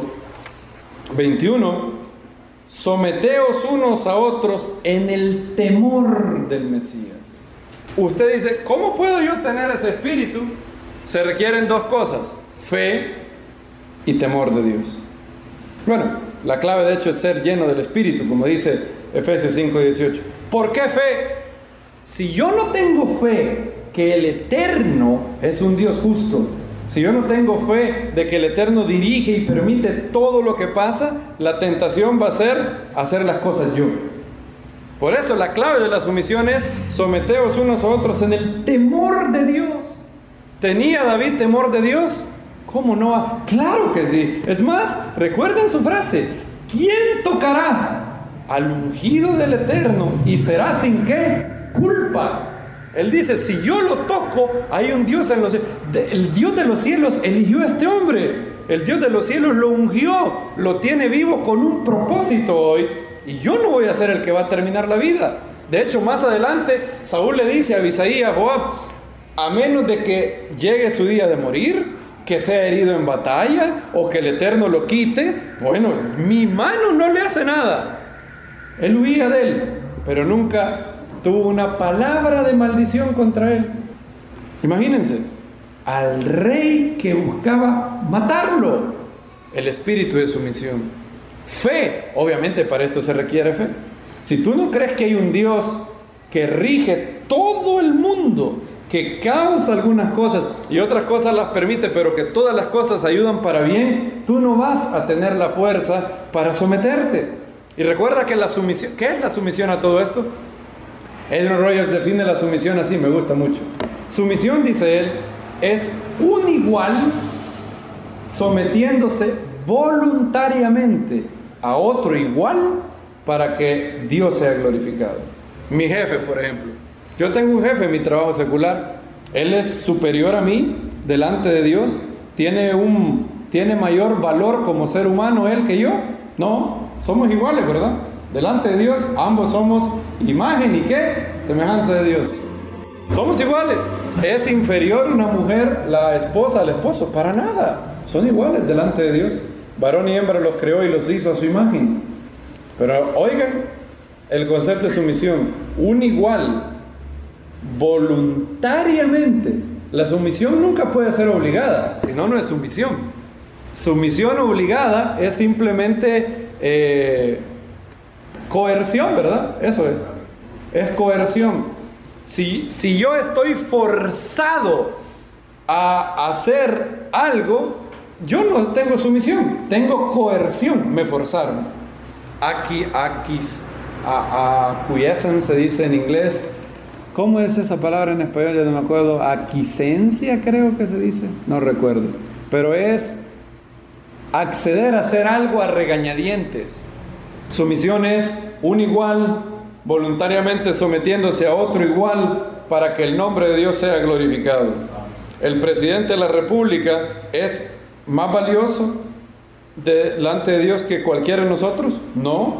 S1: 21. Someteos unos a otros en el temor del Mesías. Usted dice, ¿cómo puedo yo tener ese espíritu? Se requieren 2 cosas, fe y temor de Dios. Bueno, la clave de hecho es ser lleno del Espíritu, como dice Efesios 5, 18. ¿Por qué fe? Si yo no tengo fe que el Eterno es un Dios justo, si yo no tengo fe de que el Eterno dirige y permite todo lo que pasa, la tentación va a ser hacer las cosas yo. Por eso la clave de la sumisión es someteos unos a otros en el temor de Dios. ¿Tenía David temor de Dios? ¿Cómo no? Claro que sí. Es más, recuerden su frase, ¿quién tocará al ungido del Eterno y será sin qué? Culpa. Él dice, si yo lo toco, hay un Dios en los cielos. El Dios de los cielos eligió a este hombre. El Dios de los cielos lo ungió, lo tiene vivo con un propósito hoy. Y yo no voy a ser el que va a terminar la vida. De hecho, más adelante, Saúl le dice a Abisai, a Joab, a menos de que llegue su día de morir, que sea herido en batalla, o que el Eterno lo quite, bueno, mi mano no le hace nada. Él huía de él, pero nunca tuvo una palabra de maldición contra él. Imagínense, al rey que buscaba matarlo, el espíritu de sumisión. Fe, obviamente para esto se requiere fe. Si tú no crees que hay un Dios que rige todo el mundo, que causa algunas cosas y otras cosas las permite, pero que todas las cosas ayudan para bien, tú no vas a tener la fuerza para someterte. Y recuerda que la sumisión, ¿qué es la sumisión a todo esto? Adrian Rogers define la sumisión así, me gusta mucho. Sumisión, dice él, es un igual sometiéndose voluntariamente a otro igual para que Dios sea glorificado. Mi jefe, por ejemplo. Yo tengo un jefe en mi trabajo secular. Él es superior a mí delante de Dios. ¿Tiene mayor valor como ser humano él que yo? No, somos iguales, ¿verdad? Delante de Dios, ambos somos imagen y ¿qué? Semejanza de Dios. Somos iguales. ¿Es inferior una mujer, la esposa al esposo? Para nada. Son iguales delante de Dios. Varón y hembra los creó y los hizo a su imagen. Pero oigan el concepto de sumisión. Un igual, voluntariamente. La sumisión nunca puede ser obligada, si no, no es sumisión. Sumisión obligada es simplemente coerción, ¿verdad? Eso es coerción. Si yo estoy forzado a hacer algo, yo no tengo sumisión, tengo coerción, me forzaron. Acquiescence se dice en inglés. ¿Cómo es esa palabra en español? Ya no me acuerdo. Aquiescencia creo que se dice, no recuerdo. Pero es acceder a hacer algo a regañadientes. Sumisión es un igual voluntariamente sometiéndose a otro igual para que el nombre de Dios sea glorificado. ¿El presidente de la República es más valioso delante de Dios que cualquiera de nosotros? No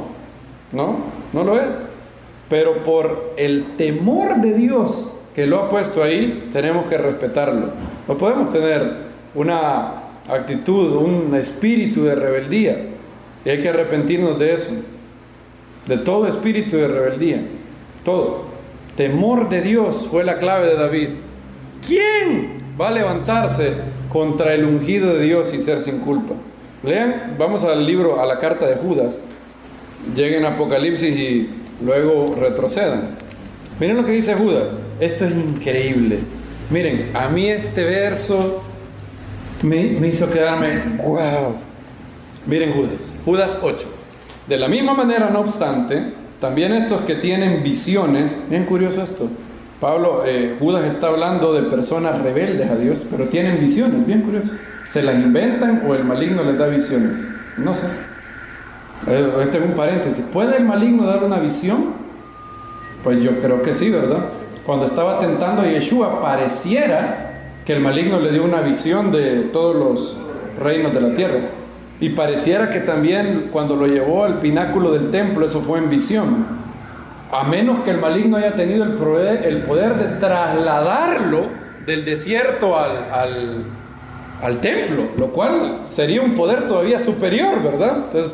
S1: lo es. Pero por el temor de Dios que lo ha puesto ahí, tenemos que respetarlo. No podemos tener una actitud, un espíritu de rebeldía. Y hay que arrepentirnos de eso. De todo espíritu de rebeldía. Todo. Temor de Dios fue la clave de David. ¿Quién va a levantarse contra el ungido de Dios y ser sin culpa? Lean, vamos al libro, a la carta de Judas. Lleguen a Apocalipsis y luego retrocedan. Miren lo que dice Judas. Esto es increíble. Miren, a mí este verso me hizo quedarme wow. Miren Judas 8. De la misma manera, no obstante, también estos que tienen visiones, bien curioso esto. Judas está hablando de personas rebeldes a Dios, pero tienen visiones, bien curioso. ¿Se las inventan o el maligno les da visiones? No sé. Este es un paréntesis. ¿Puede el maligno dar una visión? Pues yo creo que sí, ¿verdad? Cuando estaba tentando a Yeshua, pareciera que el maligno le dio una visión de todos los reinos de la tierra. Y pareciera que también cuando lo llevó al pináculo del templo, eso fue en visión. A menos que el maligno haya tenido el poder de trasladarlo del desierto al templo, lo cual sería un poder todavía superior, ¿verdad? Entonces,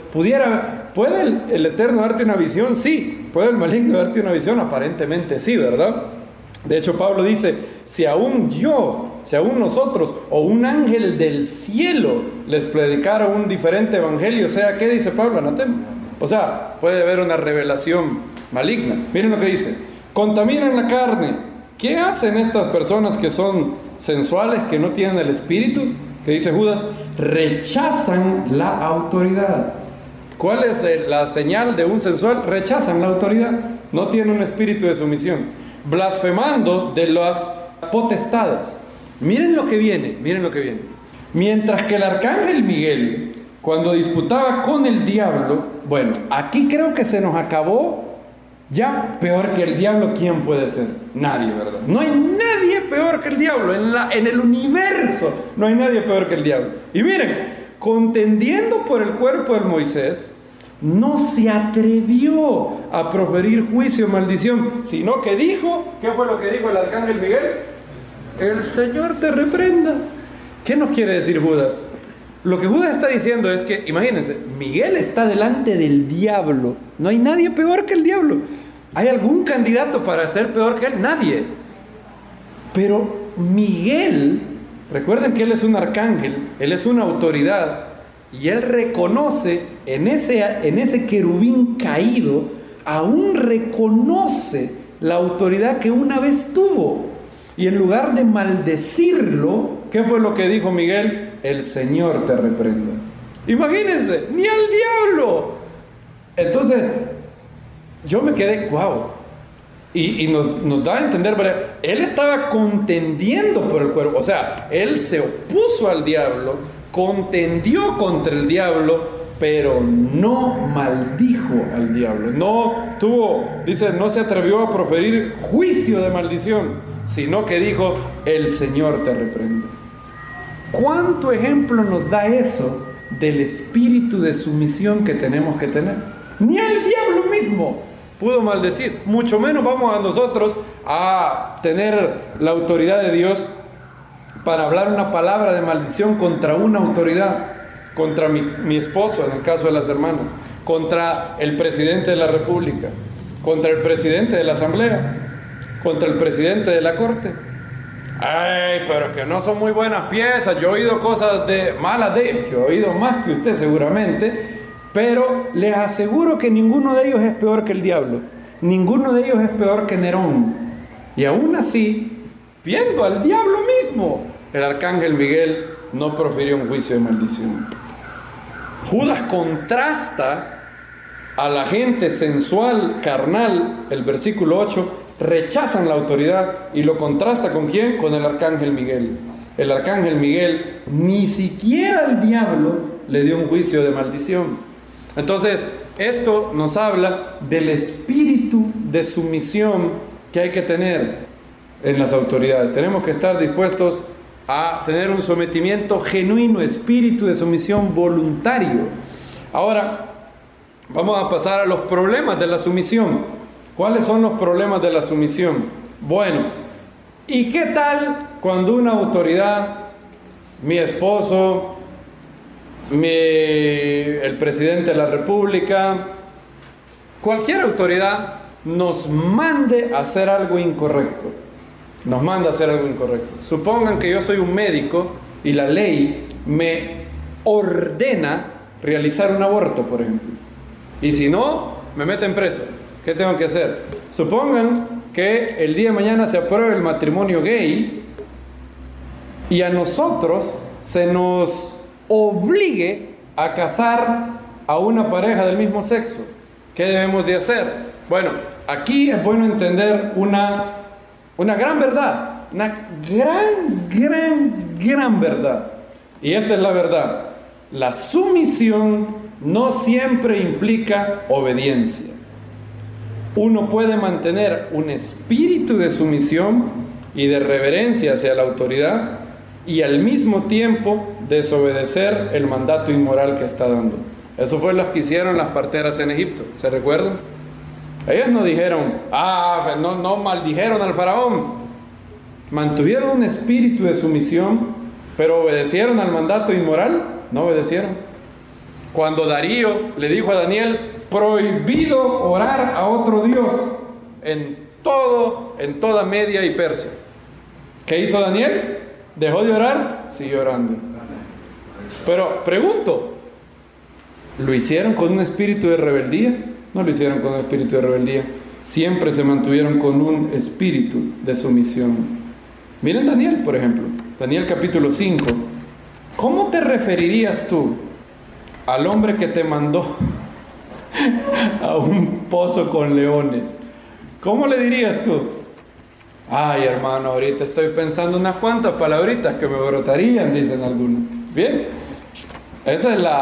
S1: ¿puede el Eterno darte una visión? Sí. ¿Puede el maligno darte una visión? Aparentemente sí, ¿verdad? De hecho, Pablo dice, si aún nosotros o un ángel del cielo les predicara un diferente evangelio, sea ¿qué dice Pablo? Anatema. O sea, puede haber una revelación maligna. Miren lo que dice, contaminan la carne. ¿Qué hacen estas personas que son sensuales, que no tienen el espíritu? Que dice Judas, rechazan la autoridad. ¿Cuál es la señal de un sensual? Rechazan la autoridad. No tienen un espíritu de sumisión. Blasfemando de las potestades. Miren lo que viene. Mientras que el arcángel Miguel, cuando disputaba con el diablo, bueno, aquí creo que se nos acabó ya. Peor que el diablo, ¿quién puede ser? Nadie, ¿verdad? No hay nadie peor que el diablo. En el universo no hay nadie peor que el diablo. Y miren, contendiendo por el cuerpo de Moisés, no se atrevió a proferir juicio o maldición, sino que dijo, ¿qué fue lo que dijo el arcángel Miguel? El Señor te reprenda. ¿Qué nos quiere decir Judas? Lo que Judas está diciendo es que, imagínense, Miguel está delante del diablo. No hay nadie peor que el diablo. ¿Hay algún candidato para ser peor que él? Nadie. Pero Miguel, recuerden que él es un arcángel, él es una autoridad, y él reconoce en ese querubín caído, aún reconoce la autoridad que una vez tuvo. Y en lugar de maldecirlo, ¿qué fue lo que dijo Miguel? El Señor te reprenda. Imagínense, ni al diablo. Entonces, yo me quedé, wow. Y nos da a entender, pero él estaba contendiendo por el cuerpo. O sea, él se opuso al diablo, contendió contra el diablo pero no maldijo al diablo. No se atrevió a proferir juicio de maldición, sino que dijo: el Señor te reprende. ¿Cuánto ejemplo nos da eso del espíritu de sumisión que tenemos que tener? Ni el diablo mismo pudo maldecir, mucho menos vamos a nosotros a tener la autoridad de Dios para hablar una palabra de maldición contra una autoridad, contra mi esposo, en el caso de las hermanas, contra el presidente de la República, contra el presidente de la Asamblea, contra el presidente de la Corte. Ay, pero es que no son muy buenas piezas. Yo he oído cosas malas de ellos, yo he oído más que usted seguramente, pero les aseguro que ninguno de ellos es peor que el diablo, ninguno de ellos es peor que Nerón. Y aún así, viendo al diablo mismo, el arcángel Miguel no profirió un juicio de maldición. Judas contrasta a la gente sensual, carnal, el versículo 8, rechazan la autoridad y lo contrasta ¿con quién? Con el arcángel Miguel. El arcángel Miguel ni siquiera al diablo le dio un juicio de maldición. Entonces, esto nos habla del espíritu de sumisión que hay que tener en las autoridades. Tenemos que estar dispuestos a tener un sometimiento genuino, espíritu de sumisión voluntario. Ahora, vamos a pasar a los problemas de la sumisión. ¿Cuáles son los problemas de la sumisión? Bueno, ¿y qué tal cuando una autoridad, mi esposo, el presidente de la República, cualquier autoridad nos mande a hacer algo incorrecto? Nos manda a hacer algo incorrecto. Supongan que yo soy un médico y la ley me ordena realizar un aborto, por ejemplo. Y si no, me meten preso. ¿Qué tengo que hacer? Supongan que el día de mañana se apruebe el matrimonio gay y a nosotros se nos obligue a casar a una pareja del mismo sexo. ¿Qué debemos de hacer? Bueno, aquí es bueno entender una gran verdad, una gran verdad. Y esta es la verdad: la sumisión no siempre implica obediencia. Uno puede mantener un espíritu de sumisión y de reverencia hacia la autoridad y al mismo tiempo desobedecer el mandato inmoral que está dando. Eso fue lo que hicieron las parteras en Egipto, ¿se recuerdan? Ellos no dijeron, no maldijeron al faraón. Mantuvieron un espíritu de sumisión, pero obedecieron al mandato inmoral, no obedecieron. Cuando Darío le dijo a Daniel: prohibido orar a otro Dios en toda Media y Persia. ¿Qué hizo Daniel? ¿Dejó de orar? Siguió orando. Pero pregunto, ¿lo hicieron con un espíritu de rebeldía? No lo hicieron con un espíritu de rebeldía. Siempre se mantuvieron con un espíritu de sumisión. Miren Daniel, por ejemplo. Daniel capítulo 5. ¿Cómo te referirías tú al hombre que te mandó a un pozo con leones? ¿Cómo le dirías tú? Ay, hermano, ahorita estoy pensando unas cuantas palabritas que me brotarían, dicen algunos. Bien, esa es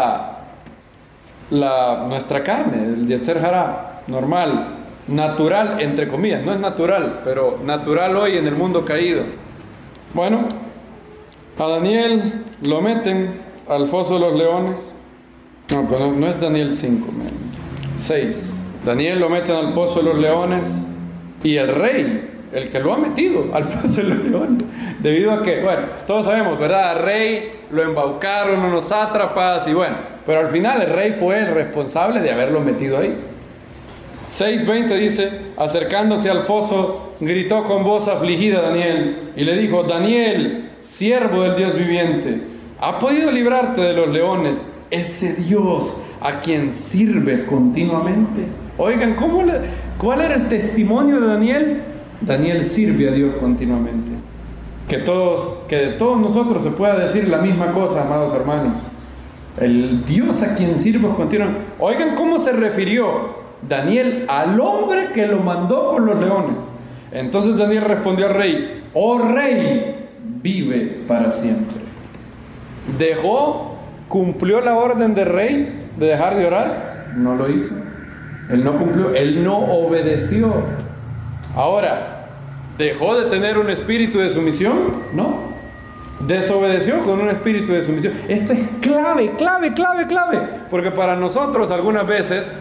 S1: nuestra carne, el Yetzer Hará, normal, natural, entre comillas. No es natural, pero natural hoy en el mundo caído. Bueno, a Daniel lo meten al foso de los leones. No, pero no es Daniel 5, 6. Daniel lo meten al pozo de los leones y el rey, el que lo ha metido al pozo de los leones, debido a que, bueno, todos sabemos, ¿verdad? Al rey lo embaucaron unos sátrapas y bueno, pero al final el rey fue el responsable de haberlo metido ahí. 6:20 dice: acercándose al foso, gritó con voz afligida Daniel y le dijo: Daniel, siervo del Dios viviente, ¿ha podido librarte de los leones ese Dios a quien sirves continuamente? Oigan, ¿cuál era el testimonio de Daniel? Daniel sirve a Dios continuamente. Que de todos nosotros se pueda decir la misma cosa, amados hermanos. El Dios a quien sirves continuamente. Oigan cómo se refirió Daniel al hombre que lo mandó con los leones. Entonces Daniel respondió al rey: oh rey, vive para siempre. Cumplió la orden del rey de dejar de orar? No lo hizo. Él no cumplió, él no obedeció. Ahora, ¿dejó de tener un espíritu de sumisión? No. Desobedeció con un espíritu de sumisión. Esto es clave, porque para nosotros algunas veces,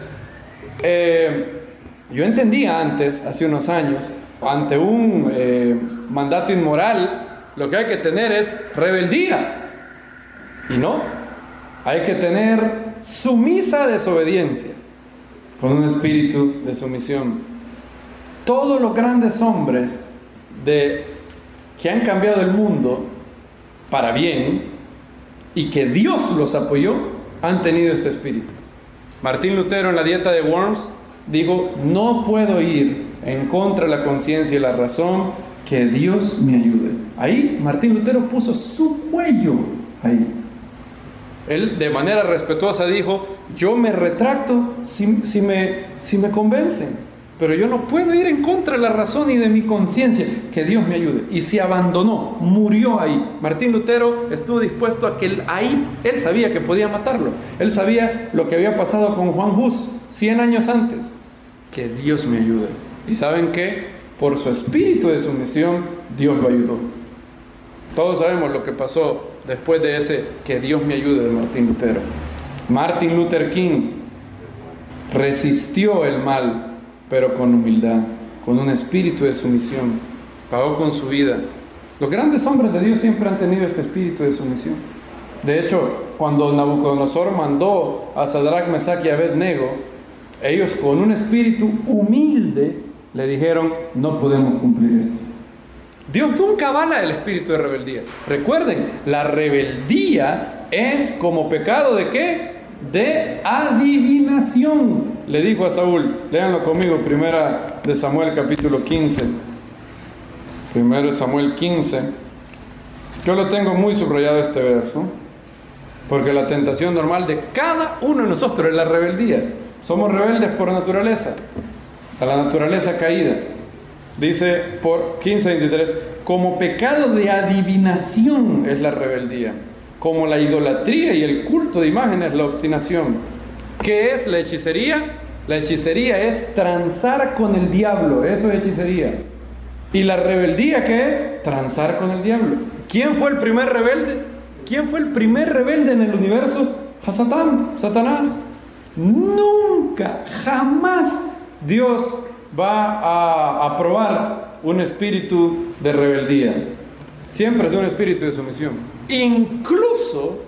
S1: yo entendía antes, hace unos años, ante un mandato inmoral, lo que hay que tener es rebeldía. Y no, hay que tener sumisa desobediencia, con un espíritu de sumisión. Todos los grandes hombres que han cambiado el mundo para bien y que Dios los apoyó, han tenido este espíritu. Martín Lutero, en la dieta de Worms, dijo: no puedo ir en contra de la conciencia y la razón, que Dios me ayude. Ahí Martín Lutero puso su cuello ahí. Él de manera respetuosa dijo: yo me retracto si me convencen, pero yo no puedo ir en contra de la razón y de mi conciencia, que Dios me ayude. Y se abandonó, murió ahí. Martín Lutero estuvo dispuesto a que ahí, él sabía que podía matarlo. Él sabía lo que había pasado con Juan Hus 100 años antes. Que Dios me ayude. ¿Y saben qué? Por su espíritu de sumisión, Dios lo ayudó. Todos sabemos lo que pasó después de ese que Dios me ayude de Martín Lutero. Martin Luther King resistió el mal, pero con humildad, con un espíritu de sumisión. Pagó con su vida. Los grandes hombres de Dios siempre han tenido este espíritu de sumisión. De hecho, cuando Nabucodonosor mandó a Sadrach, Mesach y Abednego, ellos con un espíritu humilde le dijeron: no podemos cumplir esto. Dios nunca avala el espíritu de rebeldía. Recuerden, la rebeldía es como pecado ¿de qué? De adivinación. Le dijo a Saúl, léanlo conmigo, 1 Samuel capítulo 15. 1 Samuel 15. Yo lo tengo muy subrayado este verso, porque la tentación normal de cada uno de nosotros es la rebeldía. Somos rebeldes por naturaleza, a la naturaleza caída. Dice por 15:23, como pecado de adivinación es la rebeldía, como la idolatría y el culto de imágenes la obstinación. ¿Qué es la hechicería? La hechicería es transar con el diablo, eso es hechicería. ¿Y la rebeldía qué es? Transar con el diablo. ¿Quién fue el primer rebelde? ¿Quién fue el primer rebelde en el universo? Satanás. Nunca, jamás Dios va a aprobar un espíritu de rebeldía. Siempre es un espíritu de sumisión. Incluso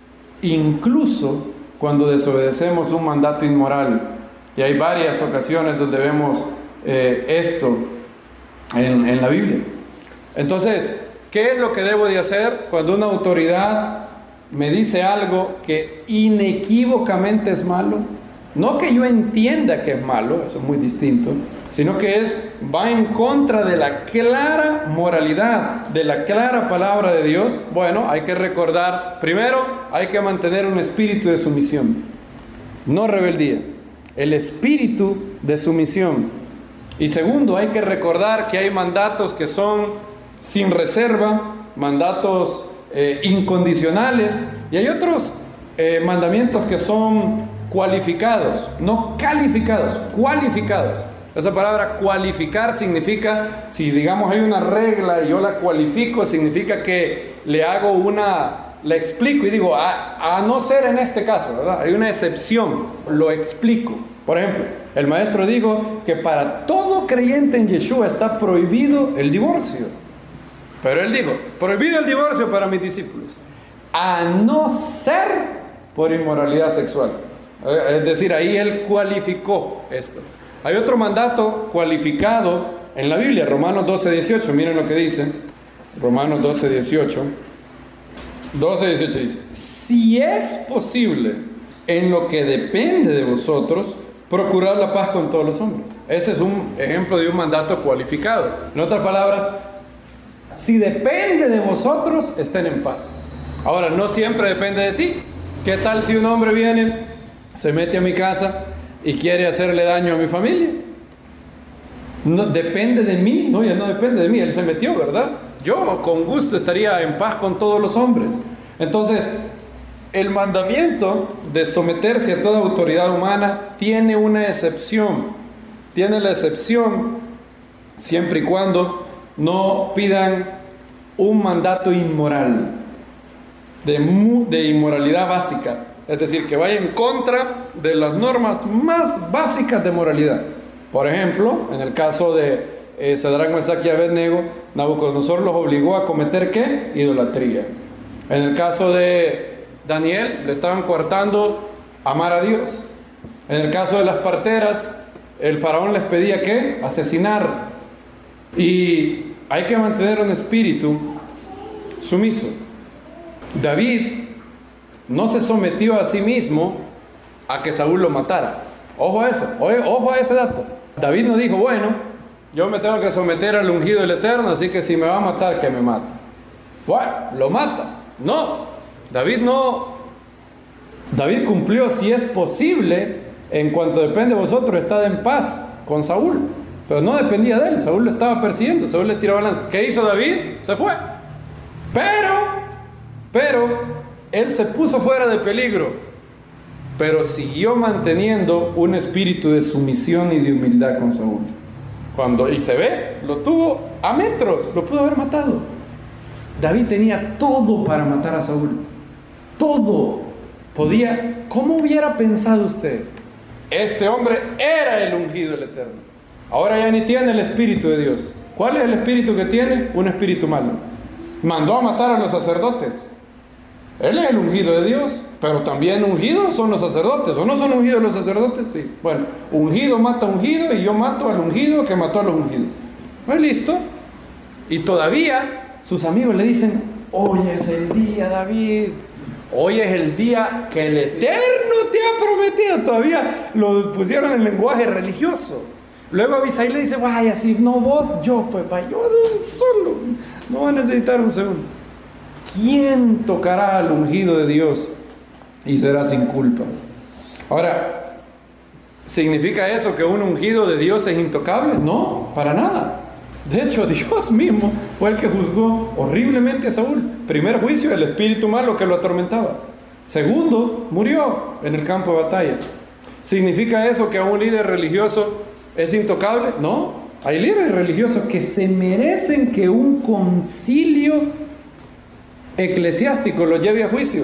S1: cuando desobedecemos un mandato inmoral. Y hay varias ocasiones donde vemos esto en la Biblia. Entonces, ¿qué es lo que debo de hacer cuando una autoridad me dice algo que inequívocamente es malo? No que yo entienda que es malo, eso es muy distinto, sino que va en contra de la clara moralidad, de la clara palabra de Dios. Bueno, hay que recordar, primero, hay que mantener un espíritu de sumisión, no rebeldía, el espíritu de sumisión. Y segundo, hay que recordar que hay mandatos que son sin reserva, mandatos incondicionales, y hay otros mandamientos que son cualificados, no calificados, cualificados. Esa palabra cualificar significa, si digamos hay una regla y yo la cualifico, significa que le explico y digo, a no ser en este caso, ¿verdad? Hay una excepción, lo explico. Por ejemplo, el maestro dijo que para todo creyente en Yeshua está prohibido el divorcio. Pero él dijo, prohibido el divorcio para mis discípulos, a no ser por inmoralidad sexual. Es decir, ahí él cualificó esto. Hay otro mandato cualificado en la Biblia, Romanos 12:18, miren lo que dice. Romanos 12:18 dice: si es posible, en lo que depende de vosotros, procurad la paz con todos los hombres. Ese es un ejemplo de un mandato cualificado. En otras palabras, si depende de vosotros, estén en paz. Ahora, no siempre depende de ti. ¿Qué tal si un hombre viene, se mete a mi casa y quiere hacerle daño a mi familia? No, ¿depende de mí? No, ya no depende de mí. Él se metió, ¿verdad? Yo con gusto estaría en paz con todos los hombres. Entonces, el mandamiento de someterse a toda autoridad humana tiene una excepción. Tiene la excepción siempre y cuando no pidan un mandato inmoral, de inmoralidad básica. Es decir, que vaya en contra de las normas más básicas de moralidad. Por ejemplo, en el caso de Sadrach, Mesach y Abednego, Nabucodonosor los obligó a cometer ¿qué? Idolatría. En el caso de Daniel, le estaban coartando amar a Dios. En el caso de las parteras, el faraón les pedía ¿qué? Asesinar. Y hay que mantener un espíritu sumiso. David no se sometió a sí mismo a que Saúl lo matara. Ojo a eso, ojo a ese dato. David no dijo, bueno, yo me tengo que someter al ungido del Eterno, así que si me va a matar, que me mate. Bueno, lo mata. No, David cumplió, si es posible, en cuanto depende de vosotros, estad en paz con Saúl. Pero no dependía de él, Saúl lo estaba persiguiendo, Saúl le tiraba lanza. ¿Qué hizo David? Se fue. Pero, él se puso fuera de peligro, pero siguió manteniendo un espíritu de sumisión y de humildad con Saúl. Y se ve, lo tuvo a metros, lo pudo haber matado. David tenía todo para matar a Saúl. Todo. Podía. ¿Cómo hubiera pensado usted? Este hombre era el ungido del Eterno. Ahora ya ni tiene el Espíritu de Dios. ¿Cuál es el espíritu que tiene? Un espíritu malo. Mandó a matar a los sacerdotes. Él es el ungido de Dios, pero también ungidos son los sacerdotes. ¿O no son ungidos los sacerdotes? Sí. Bueno, ungido mata ungido y yo mato al ungido que mató a los ungidos. Pues listo. Y todavía sus amigos le dicen, hoy es el día, David. Hoy es el día que el Eterno te ha prometido. Todavía lo pusieron en lenguaje religioso. Luego Abisai le dice, vaya, si no vos, yo, pues va, yo de un solo. No va a necesitar un segundo. ¿Quién tocará al ungido de Dios y será sin culpa? Ahora, ¿significa eso que un ungido de Dios es intocable? No, para nada. De hecho, Dios mismo fue el que juzgó horriblemente a Saúl. Primer juicio, el espíritu malo que lo atormentaba. Segundo, murió en el campo de batalla. ¿Significa eso que a un líder religioso es intocable? No, hay líderes religiosos que se merecen que un concilio eclesiástico lo lleve a juicio.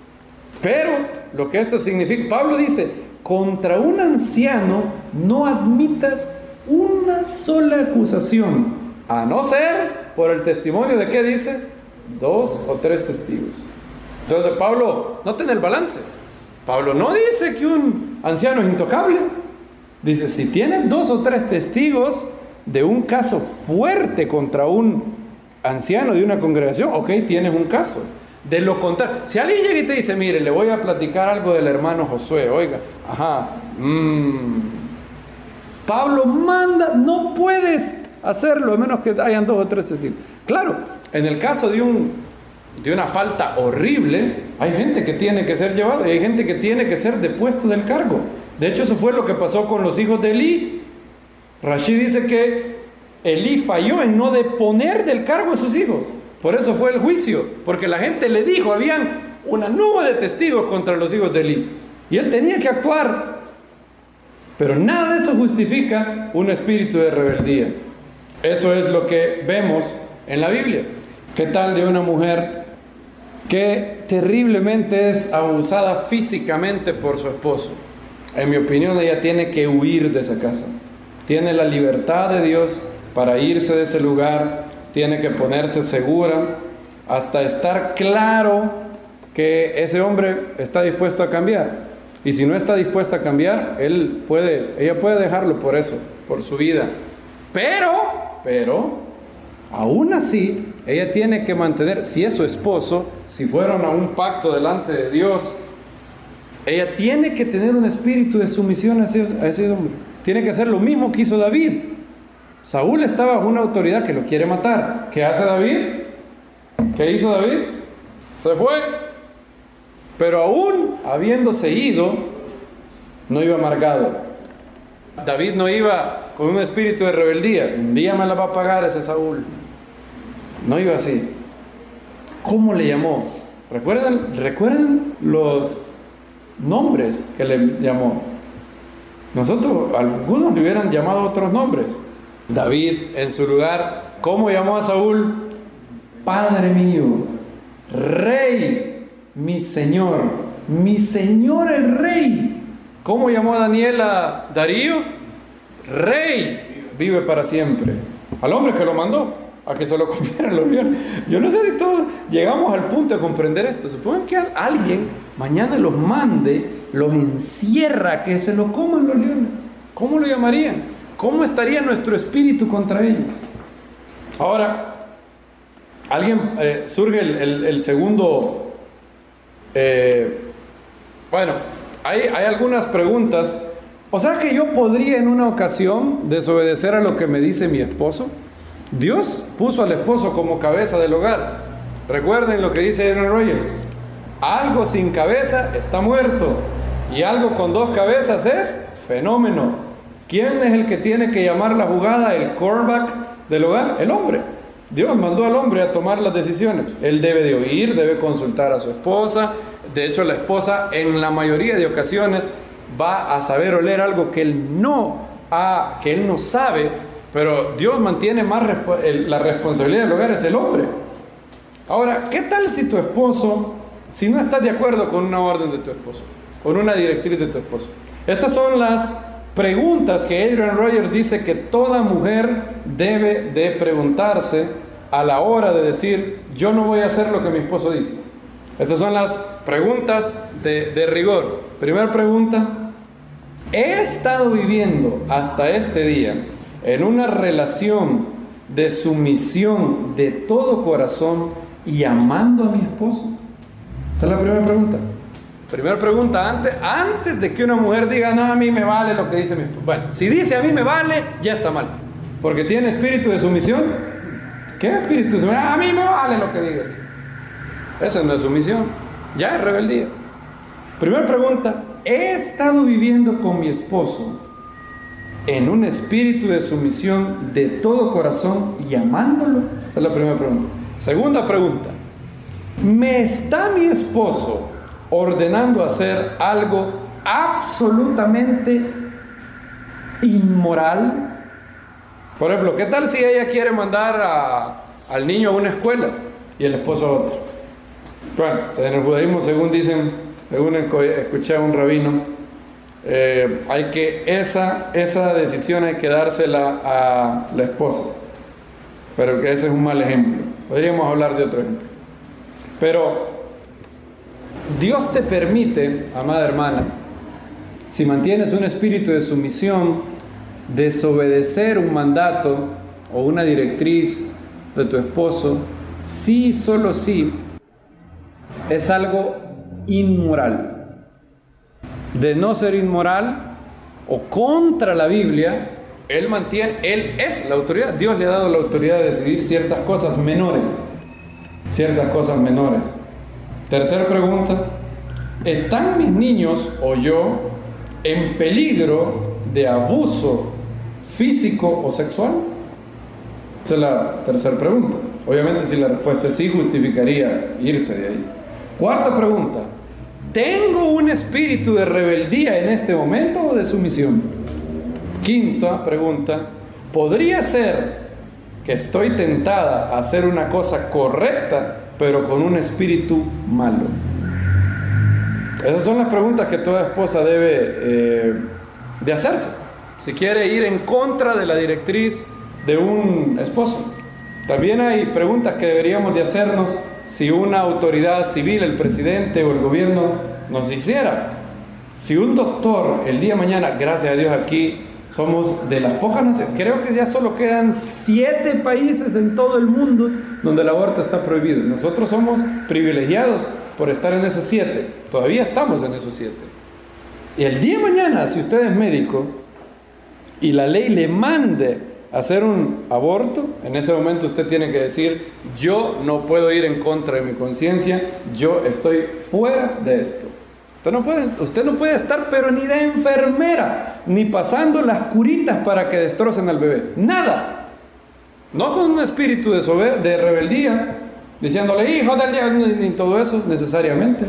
S1: Pero lo que esto significa, Pablo dice, contra un anciano no admitas una sola acusación, a no ser por el testimonio de ¿qué dice? 2 o 3 testigos. Entonces Pablo, noten el balance. Pablo no dice que un anciano es intocable. Dice, si tienes 2 o 3 testigos de un caso fuerte contra un anciano de una congregación, ok, tienes un caso. De lo contrario, si alguien llega y te dice, mire, le voy a platicar algo del hermano Josué, oiga, Pablo manda, no puedes hacerlo, a menos que hayan 2 o 3 testigos. Claro, en el caso de una falta horrible, hay gente que tiene que ser llevada, hay gente que tiene que ser depuesto del cargo. De hecho, eso fue lo que pasó con los hijos de Elí. Rashi dice que Elí falló en no deponer del cargo a sus hijos. Por eso fue el juicio, porque la gente le dijo, habían una nube de testigos contra los hijos de Elí. Y él tenía que actuar. Pero nada de eso justifica un espíritu de rebeldía. Eso es lo que vemos en la Biblia. ¿Qué tal de una mujer que terriblemente es abusada físicamente por su esposo? En mi opinión, ella tiene que huir de esa casa. Tiene la libertad de Dios para irse de ese lugar, tiene que ponerse segura hasta estar claro que ese hombre está dispuesto a cambiar. Y si no está dispuesta a cambiar, ella puede dejarlo por eso, por su vida. Pero, aún así, ella tiene que mantener, si es su esposo, si fueron a un pacto delante de Dios, ella tiene que tener un espíritu de sumisión a ese hombre. Tiene que hacer lo mismo que hizo David. Saúl estaba bajo una autoridad que lo quiere matar. ¿Qué hace David? ¿Qué hizo David? Se fue. Pero aún habiéndose ido, no iba amargado. David no iba con un espíritu de rebeldía. Un día me la va a pagar ese Saúl. No iba así. ¿Cómo le llamó? ¿Recuerdan los nombres que le llamó? Nosotros, algunos le hubieran llamado otros nombres. David, en su lugar, ¿cómo llamó a Saúl? Padre mío, Rey, mi Señor el Rey. ¿Cómo llamó a Daniel a Darío? Rey, vive para siempre. Al hombre que lo mandó a que se lo comieran los leones. Yo no sé si todos llegamos al punto de comprender esto. Supongan que alguien mañana los mande, los encierra, que se lo coman los leones. ¿Cómo lo llamarían? ¿Cómo estaría nuestro espíritu contra ellos? Ahora, surge el segundo. Bueno, hay algunas preguntas. O sea que yo podría en una ocasión desobedecer a lo que me dice mi esposo. Dios puso al esposo como cabeza del hogar. Recuerden lo que dice Adrian Rogers: algo sin cabeza está muerto, y algo con dos cabezas es fenómeno. ¿Quién es el que tiene que llamar la jugada, el quarterback del hogar? El hombre. Dios mandó al hombre a tomar las decisiones. Él debe de oír, debe consultar a su esposa. De hecho, la esposa en la mayoría de ocasiones va a saber oler algo que él no sabe, pero Dios mantiene más la responsabilidad del hogar, es el hombre. Ahora, ¿qué tal si tu esposo, si no estás de acuerdo con una orden de tu esposo, con una directriz de tu esposo? Estas son las preguntas que Adrian Rogers dice que toda mujer debe de preguntarse a la hora de decir: yo no voy a hacer lo que mi esposo dice. Estas son las preguntas de rigor. Primera pregunta: ¿he estado viviendo hasta este día en una relación de sumisión de todo corazón y amando a mi esposo? Esa es la primera pregunta. Primera pregunta, antes de que una mujer diga: no, a mí me vale lo que dice mi esposo. Bueno, si dice a mí me vale, ya está mal, porque tiene espíritu de sumisión. ¿Qué espíritu de sumisión? A mí me vale lo que digas. Esa no es sumisión, ya es rebeldía. Primera pregunta: ¿he estado viviendo con mi esposo en un espíritu de sumisión de todo corazón y amándolo? Esa es la primera pregunta. Segunda pregunta: ¿me está mi esposo ordenando hacer algo absolutamente inmoral? Por ejemplo, ¿qué tal si ella quiere mandar al niño a una escuela y el esposo a otra? Bueno, en el judaísmo, según escuché a un rabino, esa decisión hay que dársela a la esposa. Pero que ese es un mal ejemplo. Podríamos hablar de otro ejemplo. Pero Dios te permite, amada hermana, si mantienes un espíritu de sumisión, desobedecer un mandato o una directriz de tu esposo, sí, solo sí, es algo inmoral. De no ser inmoral o contra la Biblia, Él es la autoridad. Dios le ha dado la autoridad de decidir ciertas cosas menores. Tercera pregunta: ¿están mis niños o yo en peligro de abuso físico o sexual? Esa es la tercera pregunta. Obviamente, si la respuesta es sí, justificaría irse de ahí. Cuarta pregunta: ¿tengo un espíritu de rebeldía en este momento o de sumisión? Quinta pregunta: ¿podría ser que estoy tentada a hacer una cosa correcta, pero con un espíritu malo? Esas son las preguntas que toda esposa debe de hacerse si quiere ir en contra de la directriz de un esposo. También hay preguntas que deberíamos de hacernos si una autoridad civil, el presidente o el gobierno, nos hiciera. Si un doctor el día de mañana, gracias a Dios aquí somos de las pocas naciones, creo que ya solo quedan 7 países en todo el mundo donde el aborto está prohibido. Nosotros somos privilegiados por estar en esos 7, todavía estamos en esos 7. Y el día de mañana, si usted es médico y la ley le mande hacer un aborto, en ese momento usted tiene que decir: yo no puedo ir en contra de mi conciencia, yo estoy fuera de esto. Usted no puede estar, pero ni de enfermera, ni pasando las curitas para que destrocen al bebé, nada. No con un espíritu de rebeldía, diciéndole hijo del diablo, ni todo eso necesariamente.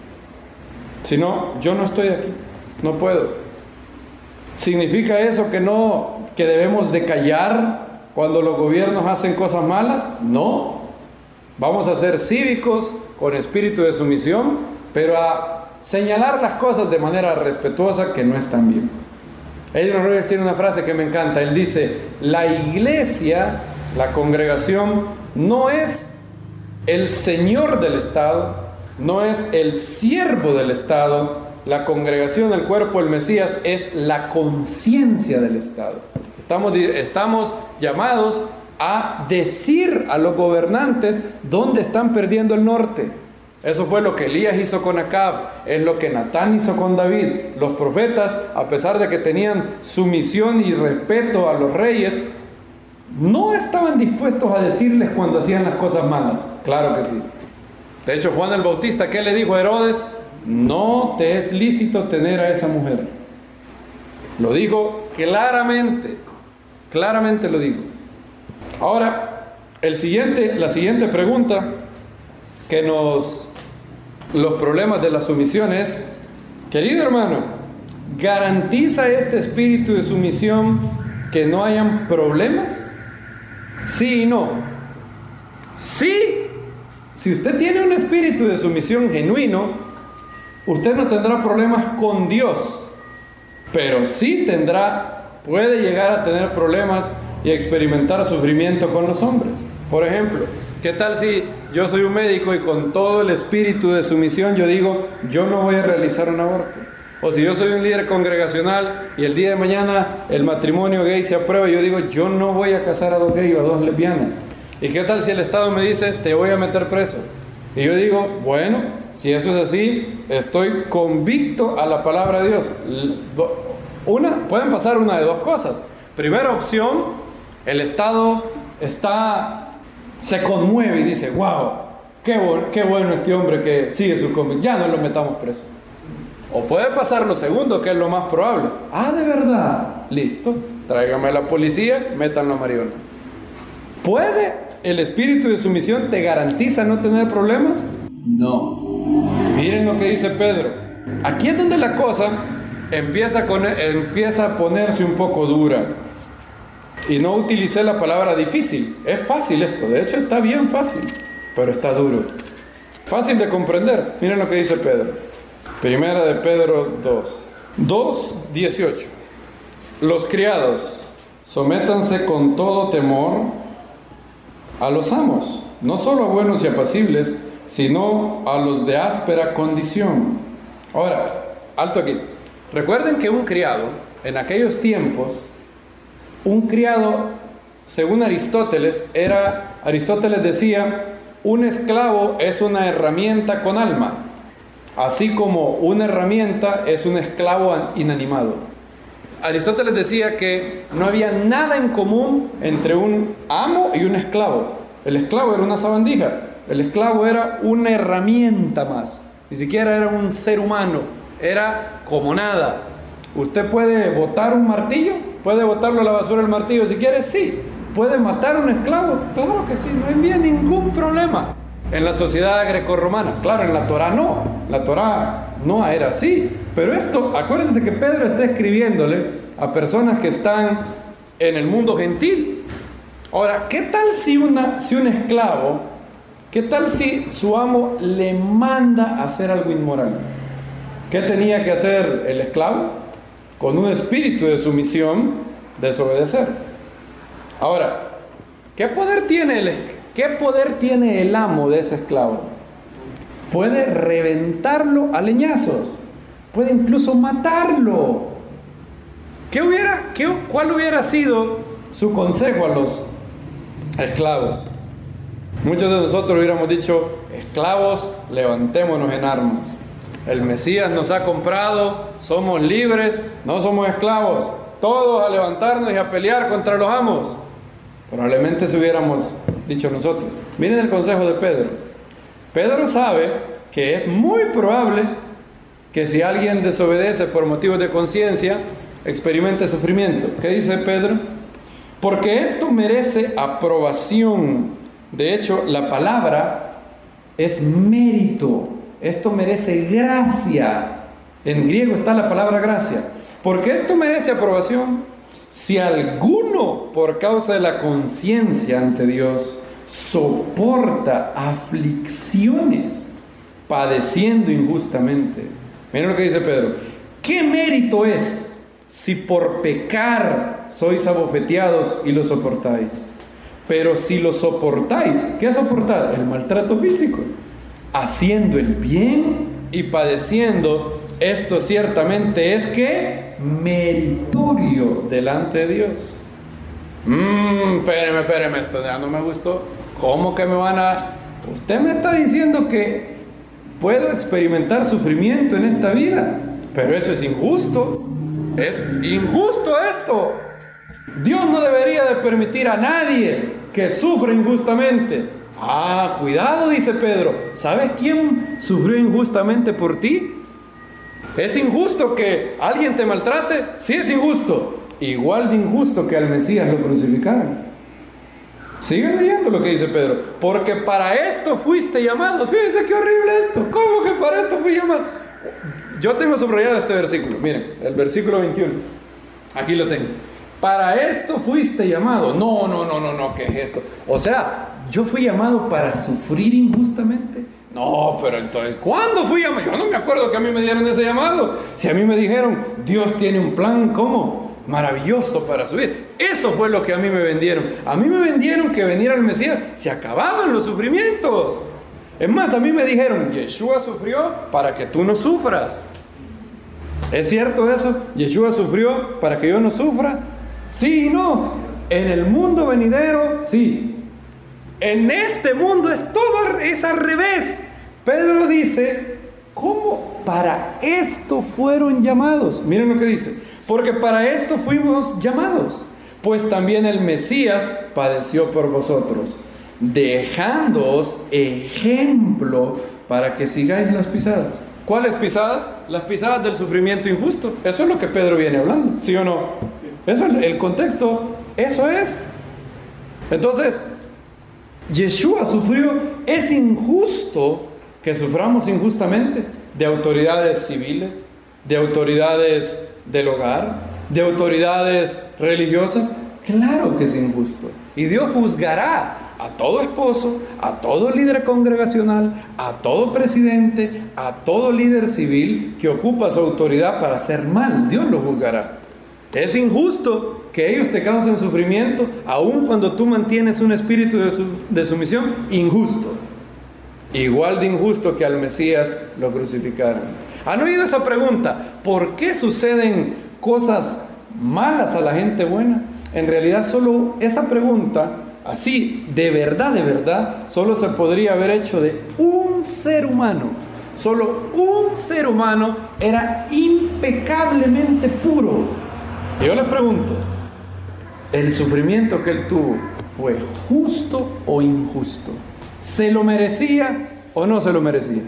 S1: Sino, yo no estoy aquí, no puedo. ¿Significa eso que debemos de callar cuando los gobiernos hacen cosas malas? No. Vamos a ser cívicos con espíritu de sumisión, pero a señalar las cosas de manera respetuosa que no están bien. Adrian Rogers tiene una frase que me encanta. Él dice: la iglesia, la congregación, no es el señor del Estado, no es el siervo del Estado. La congregación, el cuerpo del Mesías, es la conciencia del Estado. Estamos llamados a decir a los gobernantes dónde están perdiendo el norte. Eso fue lo que Elías hizo con Acab, es lo que Natán hizo con David. Los profetas, a pesar de que tenían sumisión y respeto a los reyes, no estaban dispuestos a decirles cuando hacían las cosas malas. Claro que sí. De hecho, Juan el Bautista, ¿qué le dijo a Herodes? No te es lícito tener a esa mujer. Lo dijo claramente, claramente lo dijo. Ahora, la siguiente pregunta que los problemas de la sumisión es: querido hermano, ¿garantiza este espíritu de sumisión que no hayan problemas? Sí y no. Sí, si usted tiene un espíritu de sumisión genuino, usted no tendrá problemas con Dios, pero sí puede llegar a tener problemas y experimentar sufrimiento con los hombres. Por ejemplo, ¿qué tal si yo soy un médico y con todo el espíritu de sumisión yo digo, yo no voy a realizar un aborto? O si yo soy un líder congregacional y el día de mañana el matrimonio gay se aprueba y yo digo, yo no voy a casar a 2 gays o a 2 lesbianas. ¿Y qué tal si el Estado me dice, te voy a meter preso? Y yo digo, bueno, si eso es así, estoy convicto a la palabra de Dios. Pueden pasar una de 2 cosas. Primera opción, el Estado se conmueve y dice, wow, qué bueno este hombre que sigue su convicción, ya no lo metamos preso. O puede pasar lo segundo, que es lo más probable. Ah, ¿de verdad? Listo, tráigame a la policía, métanlo a Mariona. ¿Puede el espíritu de sumisión te garantiza no tener problemas? No. Miren lo que dice Pedro. Aquí es donde la cosa empieza a ponerse un poco dura. Y no utilicé la palabra difícil. Es fácil esto, de hecho está bien fácil, pero está duro. Fácil de comprender. Miren lo que dice Pedro. Primera de Pedro 2:18. Los criados, sométanse con todo temor a los amos, no solo a buenos y apacibles, sino a los de áspera condición. Ahora, alto aquí. Recuerden que un criado, en aquellos tiempos, un criado, según Aristóteles decía, un esclavo es una herramienta con alma, así como una herramienta es un esclavo inanimado. Aristóteles decía que no había nada en común entre un amo y un esclavo. El esclavo era una sabandija, el esclavo era una herramienta más, ni siquiera era un ser humano, era como nada. ¿Usted puede botar un martillo? ¿Puede botarlo a la basura el martillo si quiere? Sí. ¿Puede matar a un esclavo? Claro que sí, no había ningún problema. En la sociedad grecorromana, claro, en la Torá no. La Torá no era así. Pero esto, acuérdense que Pedro está escribiéndole a personas que están en el mundo gentil. Ahora, ¿qué tal si un esclavo, qué tal si su amo le manda a hacer algo inmoral? ¿Qué tenía que hacer el esclavo? Con un espíritu de sumisión, desobedecer. Ahora, ¿qué poder tiene el amo de ese esclavo? Puede reventarlo a leñazos, puede incluso matarlo. ¿Cuál hubiera sido su consejo a los esclavos? Muchos de nosotros hubiéramos dicho, esclavos, levantémonos en armas. El Mesías nos ha comprado, somos libres, no somos esclavos. Todos a levantarnos y a pelear contra los amos. Probablemente se hubiéramos dicho nosotros. Miren el consejo de Pedro. Pedro sabe que es muy probable que si alguien desobedece por motivos de conciencia, experimente sufrimiento. ¿Qué dice Pedro? Porque esto merece aprobación. De hecho, la palabra es mérito. Esto merece gracia. En griego está la palabra gracia. Porque esto merece aprobación. Si alguno, por causa de la conciencia ante Dios, soporta aflicciones, padeciendo injustamente. Miren lo que dice Pedro. ¿Qué mérito es si por pecar sois abofeteados y lo soportáis? Pero si lo soportáis, ¿qué soportar? El maltrato físico. Haciendo el bien y padeciendo, esto ciertamente es que meritorio delante de Dios. Espéreme, esto ya no me gustó. ¿Cómo que me van a...? Usted me está diciendo que puedo experimentar sufrimiento en esta vida, pero eso es injusto. Es injusto esto. Dios no debería de permitir a nadie que sufra injustamente. Cuidado, dice Pedro. ¿Sabes quién sufrió injustamente por ti? ¿Es injusto que alguien te maltrate? Sí, es injusto. Igual de injusto que al Mesías lo crucificaron. Sigan leyendo lo que dice Pedro. Porque para esto fuiste llamados. Fíjense qué horrible esto. ¿Cómo que para esto fui llamado? Yo tengo subrayado este versículo. Miren, el versículo 21. Aquí lo tengo. Para esto fuiste llamado. No, ¿qué es esto? O sea, yo fui llamado para sufrir injustamente. No, pero entonces, ¿cuándo fui llamado? Yo no me acuerdo que a mí me dieron ese llamado. Si a mí me dijeron, Dios tiene un plan, ¿cómo? Maravilloso para su vida. Eso fue lo que a mí me vendieron. A mí me vendieron que venir al Mesías se acababan los sufrimientos. Es más, a mí me dijeron, Yeshua sufrió para que tú no sufras. ¿Es cierto eso? ¿Yeshua sufrió para que yo no sufra? Sí y no. En el mundo venidero, sí. En este mundo es al revés. Pedro dice, ¿cómo? Para esto fueron llamados. Miren lo que dice. Porque para esto fuimos llamados. Pues también el Mesías padeció por vosotros, dejándoos ejemplo para que sigáis las pisadas. ¿Cuáles pisadas? Las pisadas del sufrimiento injusto. Eso es lo que Pedro viene hablando, ¿sí o no? Sí. Eso es el contexto, eso es. Entonces, Yeshua sufrió. Es injusto que suframos injustamente de autoridades civiles, de autoridades del hogar, de autoridades religiosas. Claro que es injusto. Y Dios juzgará a todo esposo, a todo líder congregacional, a todo presidente, a todo líder civil que ocupa su autoridad para hacer mal. Dios lo juzgará. Es injusto que ellos te causen sufrimiento, aun cuando tú mantienes un espíritu de sumisión. Injusto. Igual de injusto que al Mesías lo crucificaron. ¿Han oído esa pregunta? ¿Por qué suceden cosas malas a la gente buena? En realidad solo esa pregunta, así, de verdad, solo se podría haber hecho de un ser humano. Solo un ser humano era impecablemente puro. Y yo les pregunto, ¿el sufrimiento que él tuvo fue justo o injusto? ¿Se lo merecía o no se lo merecía?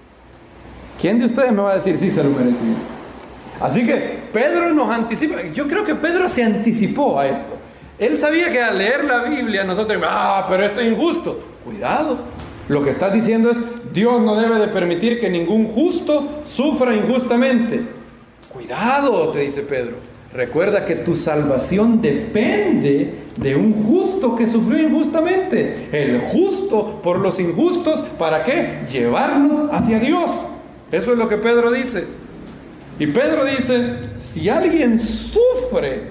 S1: ¿Quién de ustedes me va a decir si se lo merecía? Así que Pedro nos anticipa. Yo creo que Pedro se anticipó a esto. Él sabía que al leer la Biblia nosotros, pero esto es injusto. Cuidado. Lo que está diciendo es, Dios no debe de permitir que ningún justo sufra injustamente. Cuidado, te dice Pedro. Recuerda que tu salvación depende de un justo que sufrió injustamente. El justo por los injustos, ¿para qué? Llevarnos hacia Dios. Eso es lo que Pedro dice. Y Pedro dice, si alguien sufre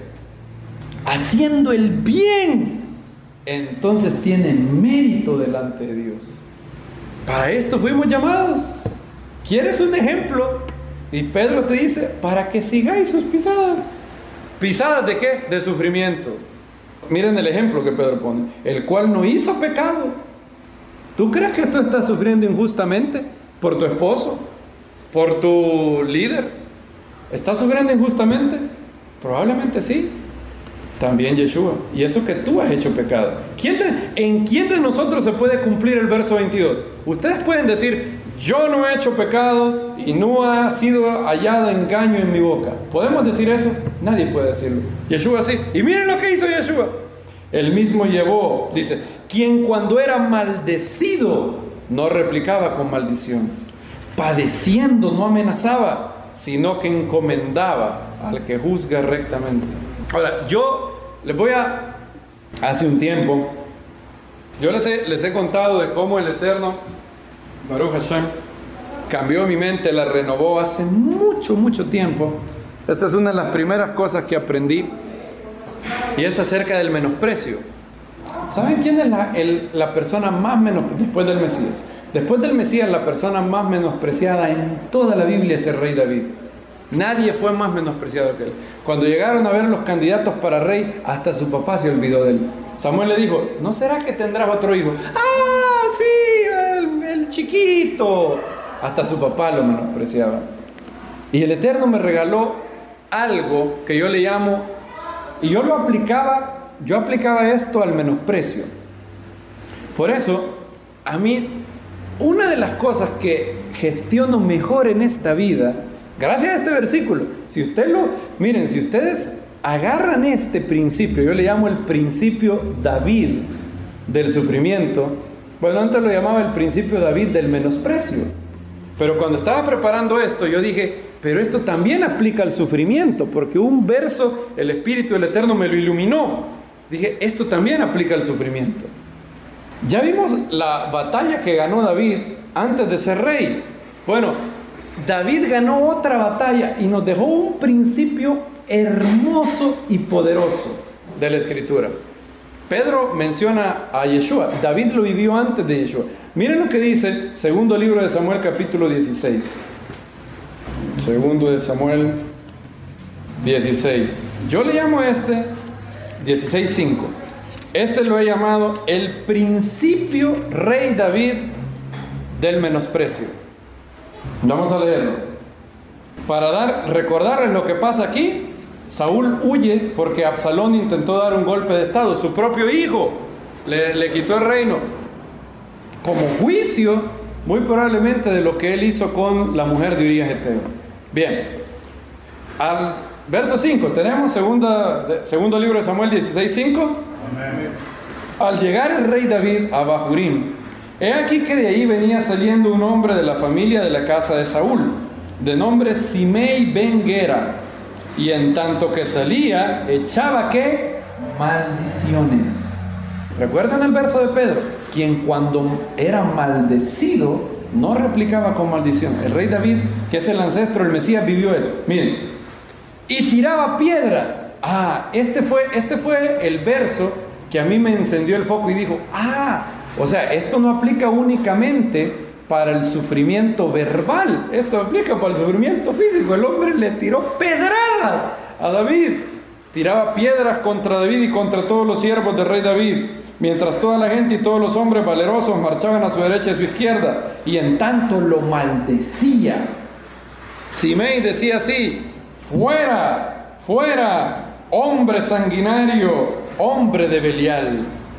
S1: haciendo el bien, entonces tiene mérito delante de Dios. Para esto fuimos llamados. ¿Quieres un ejemplo? Y Pedro te dice, para que sigáis sus pisadas. ¿Pisadas de qué? De sufrimiento. Miren el ejemplo que Pedro pone. El cual no hizo pecado. ¿Tú crees que tú estás sufriendo injustamente por tu esposo? ¿Por tu líder? ¿Estás sufriendo injustamente? Probablemente sí. También Yeshua. Y eso que tú has hecho pecado. ¿En quién de nosotros se puede cumplir el verso 22? Ustedes pueden decir, yo no he hecho pecado y no ha sido hallado engaño en mi boca. ¿Podemos decir eso? Nadie puede decirlo. Yeshua sí. Y miren lo que hizo Yeshua. Él mismo llevó, dice, quien cuando era maldecido no replicaba con maldición. Padeciendo no amenazaba, sino que encomendaba al que juzga rectamente. Ahora, yo les voy a... Hace un tiempo, yo les he contado de cómo el Eterno, Baruch Hashem, cambió mi mente, la renovó hace mucho tiempo. Esta es una de las primeras cosas que aprendí, y es acerca del menosprecio. ¿Saben quién es la persona más menospreciada después del Mesías? Después del Mesías, la persona más menospreciada en toda la Biblia es el rey David. Nadie fue más menospreciado que él. Cuando llegaron a ver los candidatos para rey, hasta su papá se olvidó de él. Samuel le dijo: ¿no será que tendrás otro hijo? ¡Ah, sí! El chiquito. Hasta su papá lo menospreciaba. Y el Eterno me regaló algo que yo le llamo, y yo aplicaba esto al menosprecio. Por eso, a mí, una de las cosas que gestiono mejor en esta vida, gracias a este versículo, si ustedes agarran este principio, yo le llamo el principio David del sufrimiento. Bueno, antes lo llamaba el principio David del menosprecio, pero cuando estaba preparando esto, yo dije, pero esto también aplica al sufrimiento, porque un verso, el Espíritu del Eterno me lo iluminó. Dije, esto también aplica al sufrimiento. Ya vimos la batalla que ganó David antes de ser rey. Bueno, David ganó otra batalla y nos dejó un principio hermoso y poderoso de la Escritura. Pedro menciona a Yeshua. David lo vivió antes de Yeshua. Miren lo que dice segundo libro de Samuel, capítulo 16. Segundo de Samuel 16. Yo le llamo 16:5. Lo he llamado el principio rey David del menosprecio. Vamos a leerlo. Para recordarles lo que pasa aquí, Saúl huye porque Absalón intentó dar un golpe de estado. Su propio hijo le quitó el reino, como juicio, muy probablemente, de lo que él hizo con la mujer de Urías Eteo. Bien, al verso 5, tenemos segundo libro de Samuel 16:5.
S2: Amén.
S1: Al llegar el rey David a Bahurim, he aquí que de ahí venía saliendo un hombre de la familia de la casa de Saúl, de nombre Simei ben Gera, y en tanto que salía, echaba ¿qué? Maldiciones. ¿Recuerdan el verso de Pedro? Quien cuando era maldecido no replicaba con maldición. El rey David, que es el ancestro del Mesías, vivió eso. Miren, y tiraba piedras. Este fue el verso que a mí me encendió el foco y dijo, o sea, esto no aplica únicamente para el sufrimiento verbal, esto aplica para el sufrimiento físico. El hombre le tiró pedradas a David, tiraba piedras contra David y contra todos los siervos del rey David, mientras toda la gente y todos los hombres valerosos marchaban a su derecha y a su izquierda, y en tanto lo maldecía. Simei decía así: fuera, fuera, hombre sanguinario, hombre de Belial.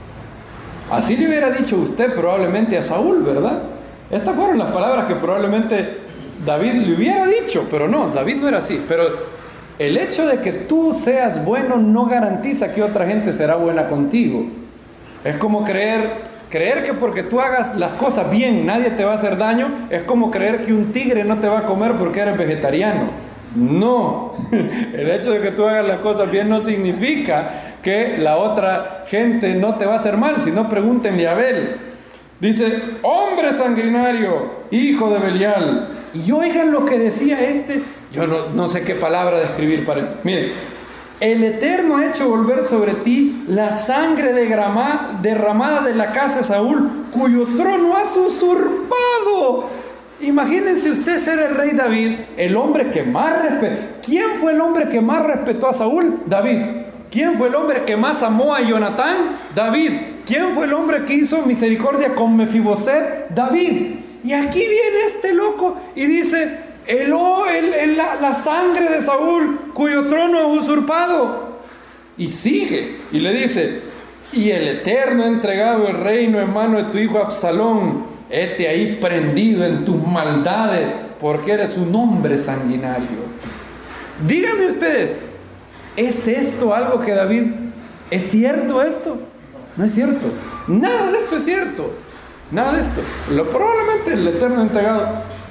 S1: Así le hubiera dicho usted probablemente a Saúl, ¿verdad? Estas fueron las palabras que probablemente David le hubiera dicho, pero no, David no era así. Pero el hecho de que tú seas bueno no garantiza que otra gente será buena contigo. Es como creer que porque tú hagas las cosas bien nadie te va a hacer daño. Es como creer que un tigre no te va a comer porque eres vegetariano. No, el hecho de que tú hagas las cosas bien no significa que la otra gente no te va a hacer mal. Si no, pregúntenle a Abel. Dice: hombre sanguinario, hijo de Belial. Y oigan lo que decía yo no sé qué palabra describir para esto. Miren: el Eterno ha hecho volver sobre ti la sangre derramada de la casa de Saúl, cuyo trono has usurpado. Imagínense usted ser el rey David, el hombre que más respetó. ¿Quién fue el hombre que más respetó a Saúl? David. ¿Quién fue el hombre que más amó a Jonatán? David. ¿Quién fue el hombre que hizo misericordia con Mefiboset? David. Y aquí viene este loco y dice: la sangre de Saúl, cuyo trono ha usurpado. Y sigue y le dice: y el Eterno ha entregado el reino en mano de tu hijo Absalón. Hete ahí prendido en tus maldades, porque eres un hombre sanguinario. Díganme ustedes, ¿es esto algo que David... ¿Es cierto esto? No es cierto. Nada de esto es cierto. Nada de esto. Probablemente el Eterno entregado.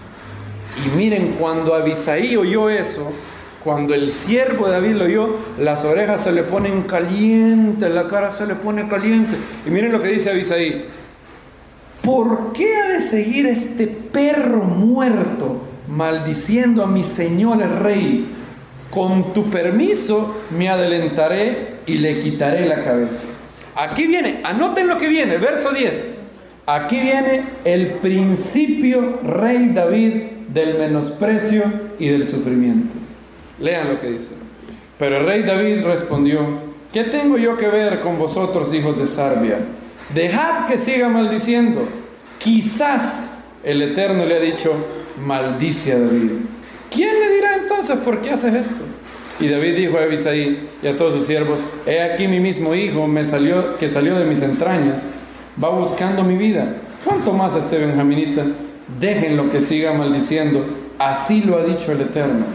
S1: Y miren, cuando Abisaí oyó eso, cuando el siervo de David lo oyó, las orejas se le ponen calientes, la cara se le pone caliente. Y miren lo que dice Abisaí: ¿por qué ha de seguir este perro muerto maldiciendo a mi señor el rey? Con tu permiso me adelantaré y le quitaré la cabeza. Aquí viene, anoten lo que viene, verso 10. Aquí viene el principio, rey David, del menosprecio y del sufrimiento. Lean lo que dice. Pero el rey David respondió: ¿qué tengo yo que ver con vosotros, hijos de Sarbia? Dejad que siga maldiciendo. Quizás el Eterno le ha dicho: maldice a David. ¿Quién le dirá entonces por qué haces esto? Y David dijo a Abisaí y a todos sus siervos: he aquí mi mismo hijo que salió de mis entrañas, va buscando mi vida. ¿Cuánto más este benjaminita? Déjenlo que siga maldiciendo. Así lo ha dicho el Eterno.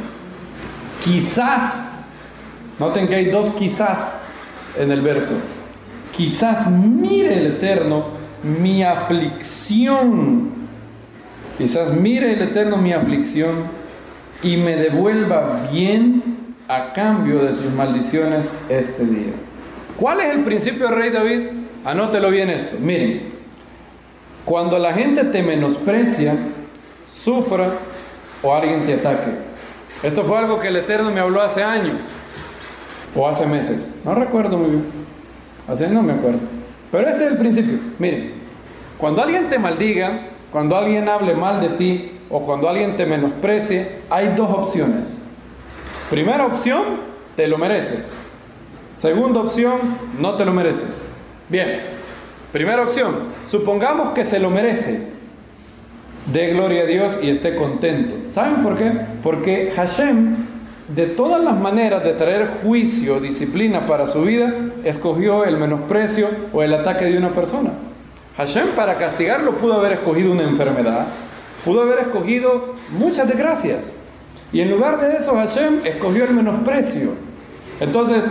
S1: Quizás, noten que hay dos quizás en el verso. Quizás mire el Eterno mi aflicción. Quizás mire el Eterno mi aflicción y me devuelva bien a cambio de sus maldiciones este día. ¿Cuál es el principio del rey David? Anótelo bien esto. Miren, cuando la gente te menosprecia, sufra o alguien te ataque. Esto fue algo que el Eterno me habló hace años o hace meses. No recuerdo muy bien. No me acuerdo. Pero este es el principio. Miren, cuando alguien te maldiga, cuando alguien hable mal de ti o cuando alguien te menosprecie, hay dos opciones. Primera opción, te lo mereces. Segunda opción, no te lo mereces. Bien, primera opción, supongamos que se lo merece. Dé gloria a Dios y esté contento. ¿Saben por qué? Porque Hashem, de todas las maneras de traer juicio, disciplina para su vida, escogió el menosprecio o el ataque de una persona. Hashem, para castigarlo, pudo haber escogido una enfermedad, pudo haber escogido muchas desgracias, y en lugar de eso Hashem escogió el menosprecio. Entonces,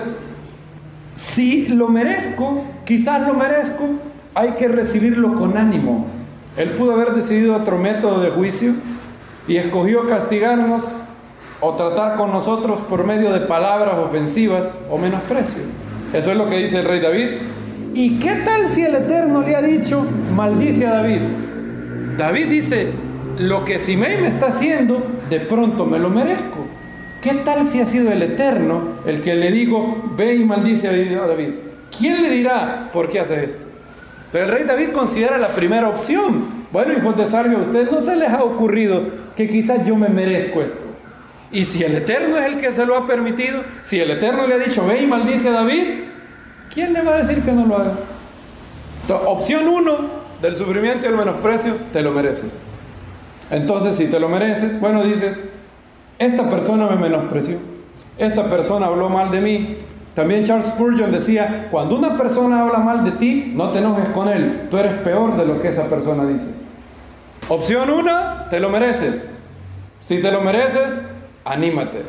S1: si lo merezco, quizás lo merezco, hay que recibirlo con ánimo. Él pudo haber decidido otro método de juicio y escogió castigarnos o tratar con nosotros por medio de palabras ofensivas o menosprecio. Eso es lo que dice el rey David. ¿Y qué tal si el Eterno le ha dicho: maldice a David? David dice: lo que Simei me está haciendo, de pronto me lo merezco. ¿Qué tal si ha sido el Eterno el que le digo: ve y maldice a David? ¿Quién le dirá por qué hace esto? Pero el rey David considera la primera opción. Bueno, hijos de Sarbia, ¿a ustedes no se les ha ocurrido que quizás yo me merezco esto? Y si el Eterno es el que se lo ha permitido, si el Eterno le ha dicho: ve y maldice a David, ¿quién le va a decir que no lo haga? Entonces, opción 1 del sufrimiento y el menosprecio: te lo mereces. Entonces, si te lo mereces, bueno, dices: esta persona me menospreció, esta persona habló mal de mí. También Charles Spurgeon decía: cuando una persona habla mal de ti, no te enojes con él, tú eres peor de lo que esa persona dice. Opción 1, te lo mereces. Si te lo mereces, anímate,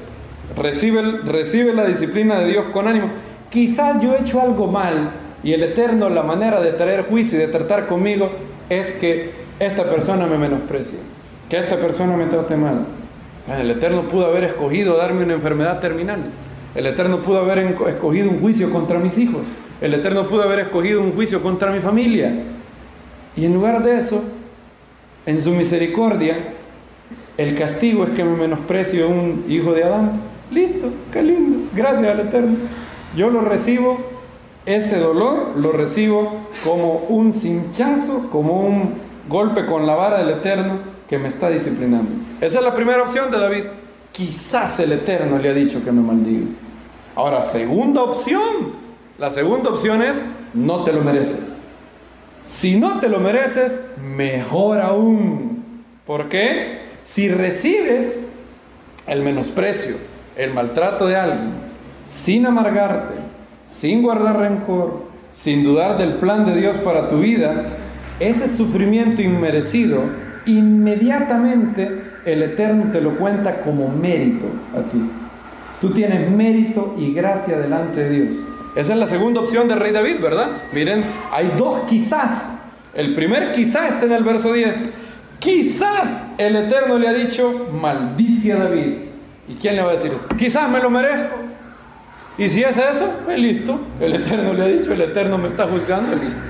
S1: recibe la disciplina de Dios con ánimo. Quizás yo he hecho algo mal y el Eterno, la manera de traer juicio y de tratar conmigo es que esta persona me menosprecie, que esta persona me trate mal. El Eterno pudo haber escogido darme una enfermedad terminal. El Eterno pudo haber escogido un juicio contra mis hijos. El Eterno pudo haber escogido un juicio contra mi familia. Y en lugar de eso, en su misericordia, el castigo es que me menosprecio un hijo de Adán. Listo, qué lindo, gracias al Eterno. Yo lo recibo, ese dolor lo recibo como un cinchazo, como un golpe con la vara del Eterno que me está disciplinando. Esa es la primera opción de David. Quizás el Eterno le ha dicho que me maldiga. Ahora, segunda opción. La segunda opción es: no te lo mereces. Si no te lo mereces, mejor aún. ¿Por qué? Si recibes el menosprecio, el maltrato de alguien, sin amargarte, sin guardar rencor, sin dudar del plan de Dios para tu vida, ese sufrimiento inmerecido, inmediatamente el Eterno te lo cuenta como mérito a ti. Tú tienes mérito y gracia delante de Dios. Esa es la segunda opción del rey David, ¿verdad? Miren, hay dos quizás. El primer quizá está en el verso 10. Quizá el Eterno le ha dicho, maldice a David. ¿Y quién le va a decir esto? Quizás me lo merezco. Y si es eso, pues listo. El Eterno le ha dicho, el Eterno me está juzgando, listo.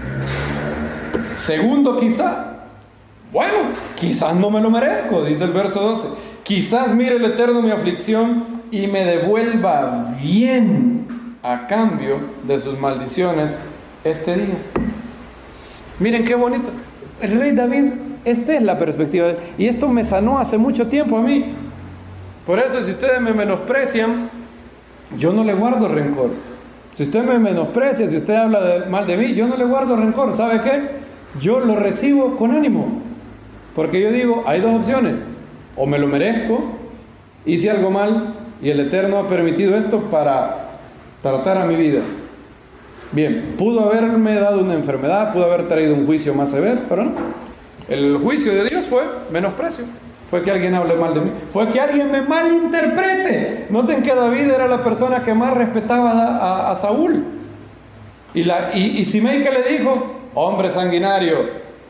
S1: Segundo quizá. Bueno, quizás no me lo merezco, dice el verso 12. Quizás mire el Eterno mi aflicción y me devuelva bien a cambio de sus maldiciones este día. Miren qué bonito. El rey David, esta es la perspectiva de él. Y esto me sanó hace mucho tiempo a mí. Por eso, si ustedes me menosprecian, yo no le guardo rencor. Si usted me menosprecia, si usted habla mal de mí, yo no le guardo rencor. ¿Sabe qué? Yo lo recibo con ánimo. Porque yo digo, hay dos opciones. O me lo merezco, hice algo mal y el Eterno ha permitido esto para tratar a mi vida. Bien, pudo haberme dado una enfermedad, pudo haber traído un juicio más severo, pero no. El juicio de Dios fue menosprecio. Fue que alguien hable mal de mí. Fue que alguien me malinterprete. Noten que David era la persona que más respetaba a Saúl. Y Simei, que le dijo, hombre sanguinario,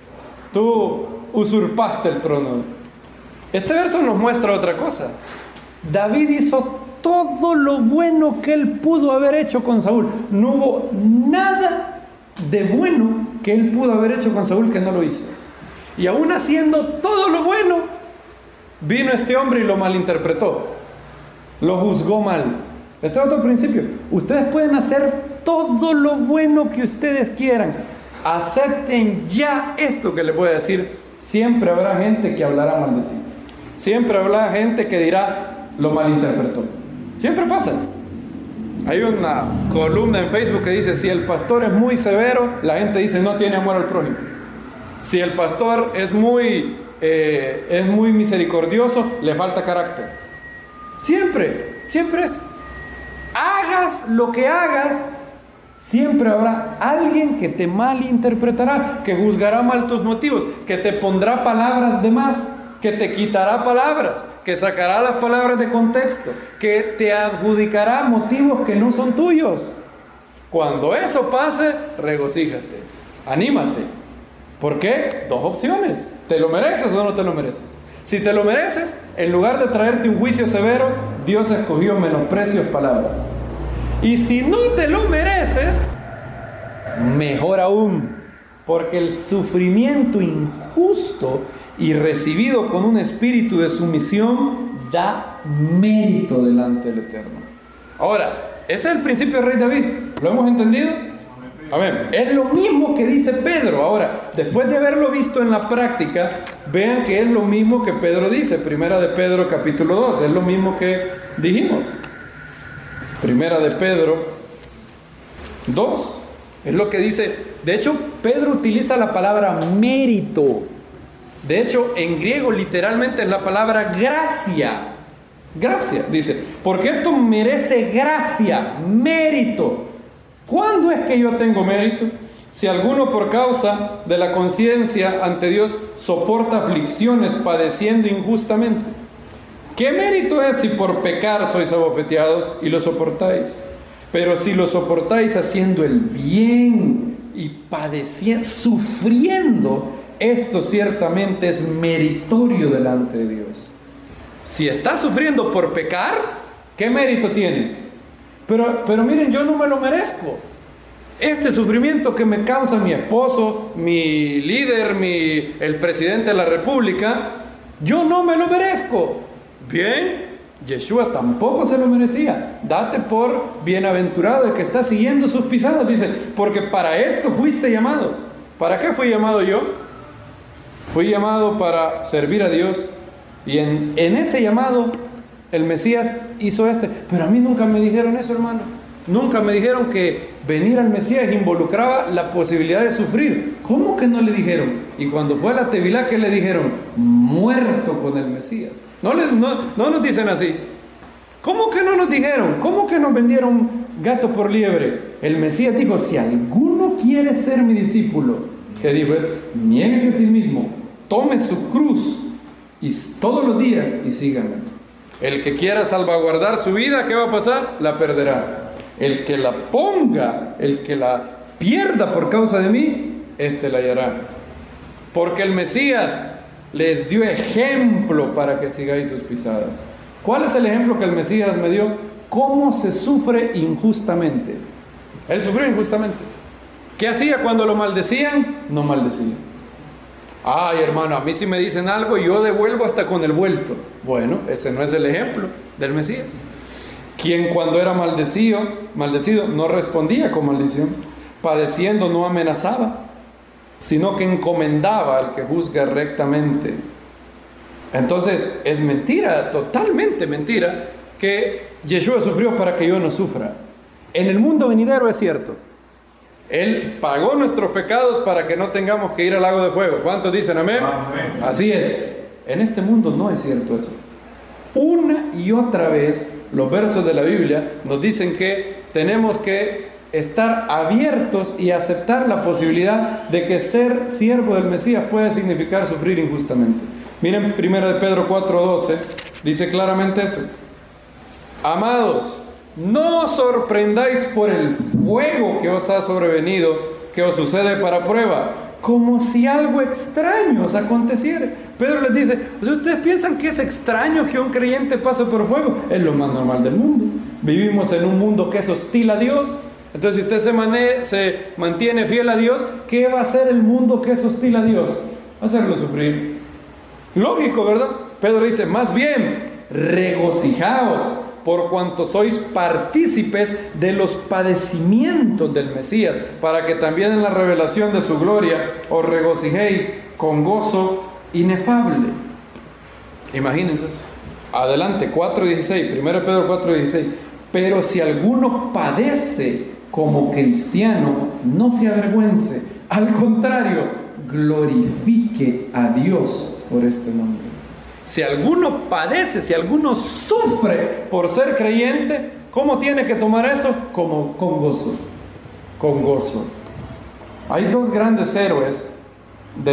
S1: tú usurpaste el trono. Este verso nos muestra otra cosa. David hizo todo lo bueno que él pudo haber hecho con Saúl. No hubo nada de bueno que él pudo haber hecho con Saúl que no lo hizo. Y aún haciendo todo lo bueno, vino este hombre y lo malinterpretó. Lo juzgó mal. Este es otro principio. Ustedes pueden hacer todo lo bueno que ustedes quieran. Acepten ya esto que les voy a decir. Siempre habrá gente que hablará mal de ti. Siempre habrá gente que dirá, lo malinterpretó. Siempre pasa. Hay una columna en Facebook que dice, si el pastor es muy severo, la gente dice, no tiene amor al prójimo. Si el pastor es muy misericordioso, le falta carácter. Siempre es. Hagas lo que hagas, siempre habrá alguien que te malinterpretará, que juzgará mal tus motivos, que te pondrá palabras de más, que te quitará palabras, que sacará las palabras de contexto, que te adjudicará motivos que no son tuyos. Cuando eso pase, regocíjate, anímate. ¿Por qué? Dos opciones. ¿Te lo mereces o no te lo mereces? Si te lo mereces, en lugar de traerte un juicio severo, Dios escogió menosprecios palabras. Y si no te lo mereces, mejor aún, porque el sufrimiento injusto y recibido con un espíritu de sumisión da mérito delante del Eterno. Ahora, este es el principio del rey David. ¿Lo hemos entendido? Amén. Es lo mismo que dice Pedro. Ahora, después de haberlo visto en la práctica, vean que es lo mismo que Pedro dice. Primera de Pedro capítulo 2. Es lo mismo que dijimos. Primera de Pedro 2. Es lo que dice. De hecho, Pedro utiliza la palabra mérito. De hecho, en griego literalmente es la palabra gracia. Gracia, dice. Porque esto merece gracia, mérito. ¿Cuándo es que yo tengo mérito? Si alguno por causa de la conciencia ante Dios soporta aflicciones padeciendo injustamente. ¿Qué mérito es si por pecar sois abofeteados y lo soportáis? Pero si lo soportáis haciendo el bien y padeciendo, sufriendo, esto ciertamente es meritorio delante de Dios. Si estás sufriendo por pecar, ¿qué mérito tiene? Pero miren, yo no me lo merezco. Este sufrimiento que me causa mi esposo, mi líder, el presidente de la república, yo no me lo merezco. Bien, Yeshua tampoco se lo merecía. Date por bienaventurado de que está siguiendo sus pisadas, dice, porque para esto fuiste llamados. ¿Para qué fui llamado yo? Fui llamado para servir a Dios. Y en ese llamado el Mesías hizo pero a mí nunca me dijeron eso, hermano. Nunca me dijeron que venir al Mesías involucraba la posibilidad de sufrir. ¿Cómo que no le dijeron? Y cuando fue a la Tevilá, ¿qué le dijeron? Muerto con el Mesías. No nos dicen así. ¿Cómo que no nos dijeron? ¿Cómo que nos vendieron gato por liebre? El Mesías dijo, si alguno quiere ser mi discípulo, ¿qué dijo él? Niéguese a sí mismo, tome su cruz y todos los días y síganme. El que quiera salvaguardar su vida, ¿qué va a pasar? La perderá. El que la ponga, el que la pierda por causa de mí, la hallará. porque el Mesías les dio ejemplo para que sigáis sus pisadas. ¿Cuál es el ejemplo que el Mesías me dio? ¿Cómo se sufre injustamente? Él sufrió injustamente. ¿Qué hacía cuando lo maldecían? No maldecía. Ay, hermano, a mí si me dicen algo, yo devuelvo hasta con el vuelto. Bueno, ese no es el ejemplo del Mesías. Quien cuando era maldecido no respondía con maldición. Padeciendo no amenazaba, sino que encomendaba al que juzga rectamente. Entonces es mentira, totalmente mentira, que Yeshua sufrió para que yo no sufra. En el mundo venidero es cierto, Él pagó nuestros pecados para que no tengamos que ir al lago de fuego. ¿Cuántos dicen amén? Amén. Así es. En este mundo no es cierto eso. Una y otra vez los versos de la Biblia nos dicen que tenemos que estar abiertos y aceptar la posibilidad de que ser siervo del Mesías puede significar sufrir injustamente. Miren 1 Pedro 4:12, dice claramente eso. Amados, no os sorprendáis por el fuego que os ha sobrevenido, que os sucede para prueba, como si algo extraño os aconteciera. Pedro les dice, ¿ustedes piensan que es extraño que un creyente pase por fuego? Es lo más normal del mundo. Vivimos en un mundo que es hostil a Dios. Entonces, si usted se mantiene fiel a Dios, ¿qué va a hacer el mundo que es hostil a Dios? Hacerlo sufrir. Lógico, ¿verdad? Pedro dice, más bien, regocijaos por cuanto sois partícipes de los padecimientos del Mesías, para que también en la revelación de su gloria os regocijéis con gozo inefable. Imagínense eso. Adelante, 4:16, 1 Pedro 4:16. Pero si alguno padece como cristiano, no se avergüence, al contrario, glorifique a Dios por este nombre. Si alguno padece, si alguno sufre por ser creyente, ¿cómo tiene que tomar eso? Como con gozo. Con gozo. Hay dos grandes héroes de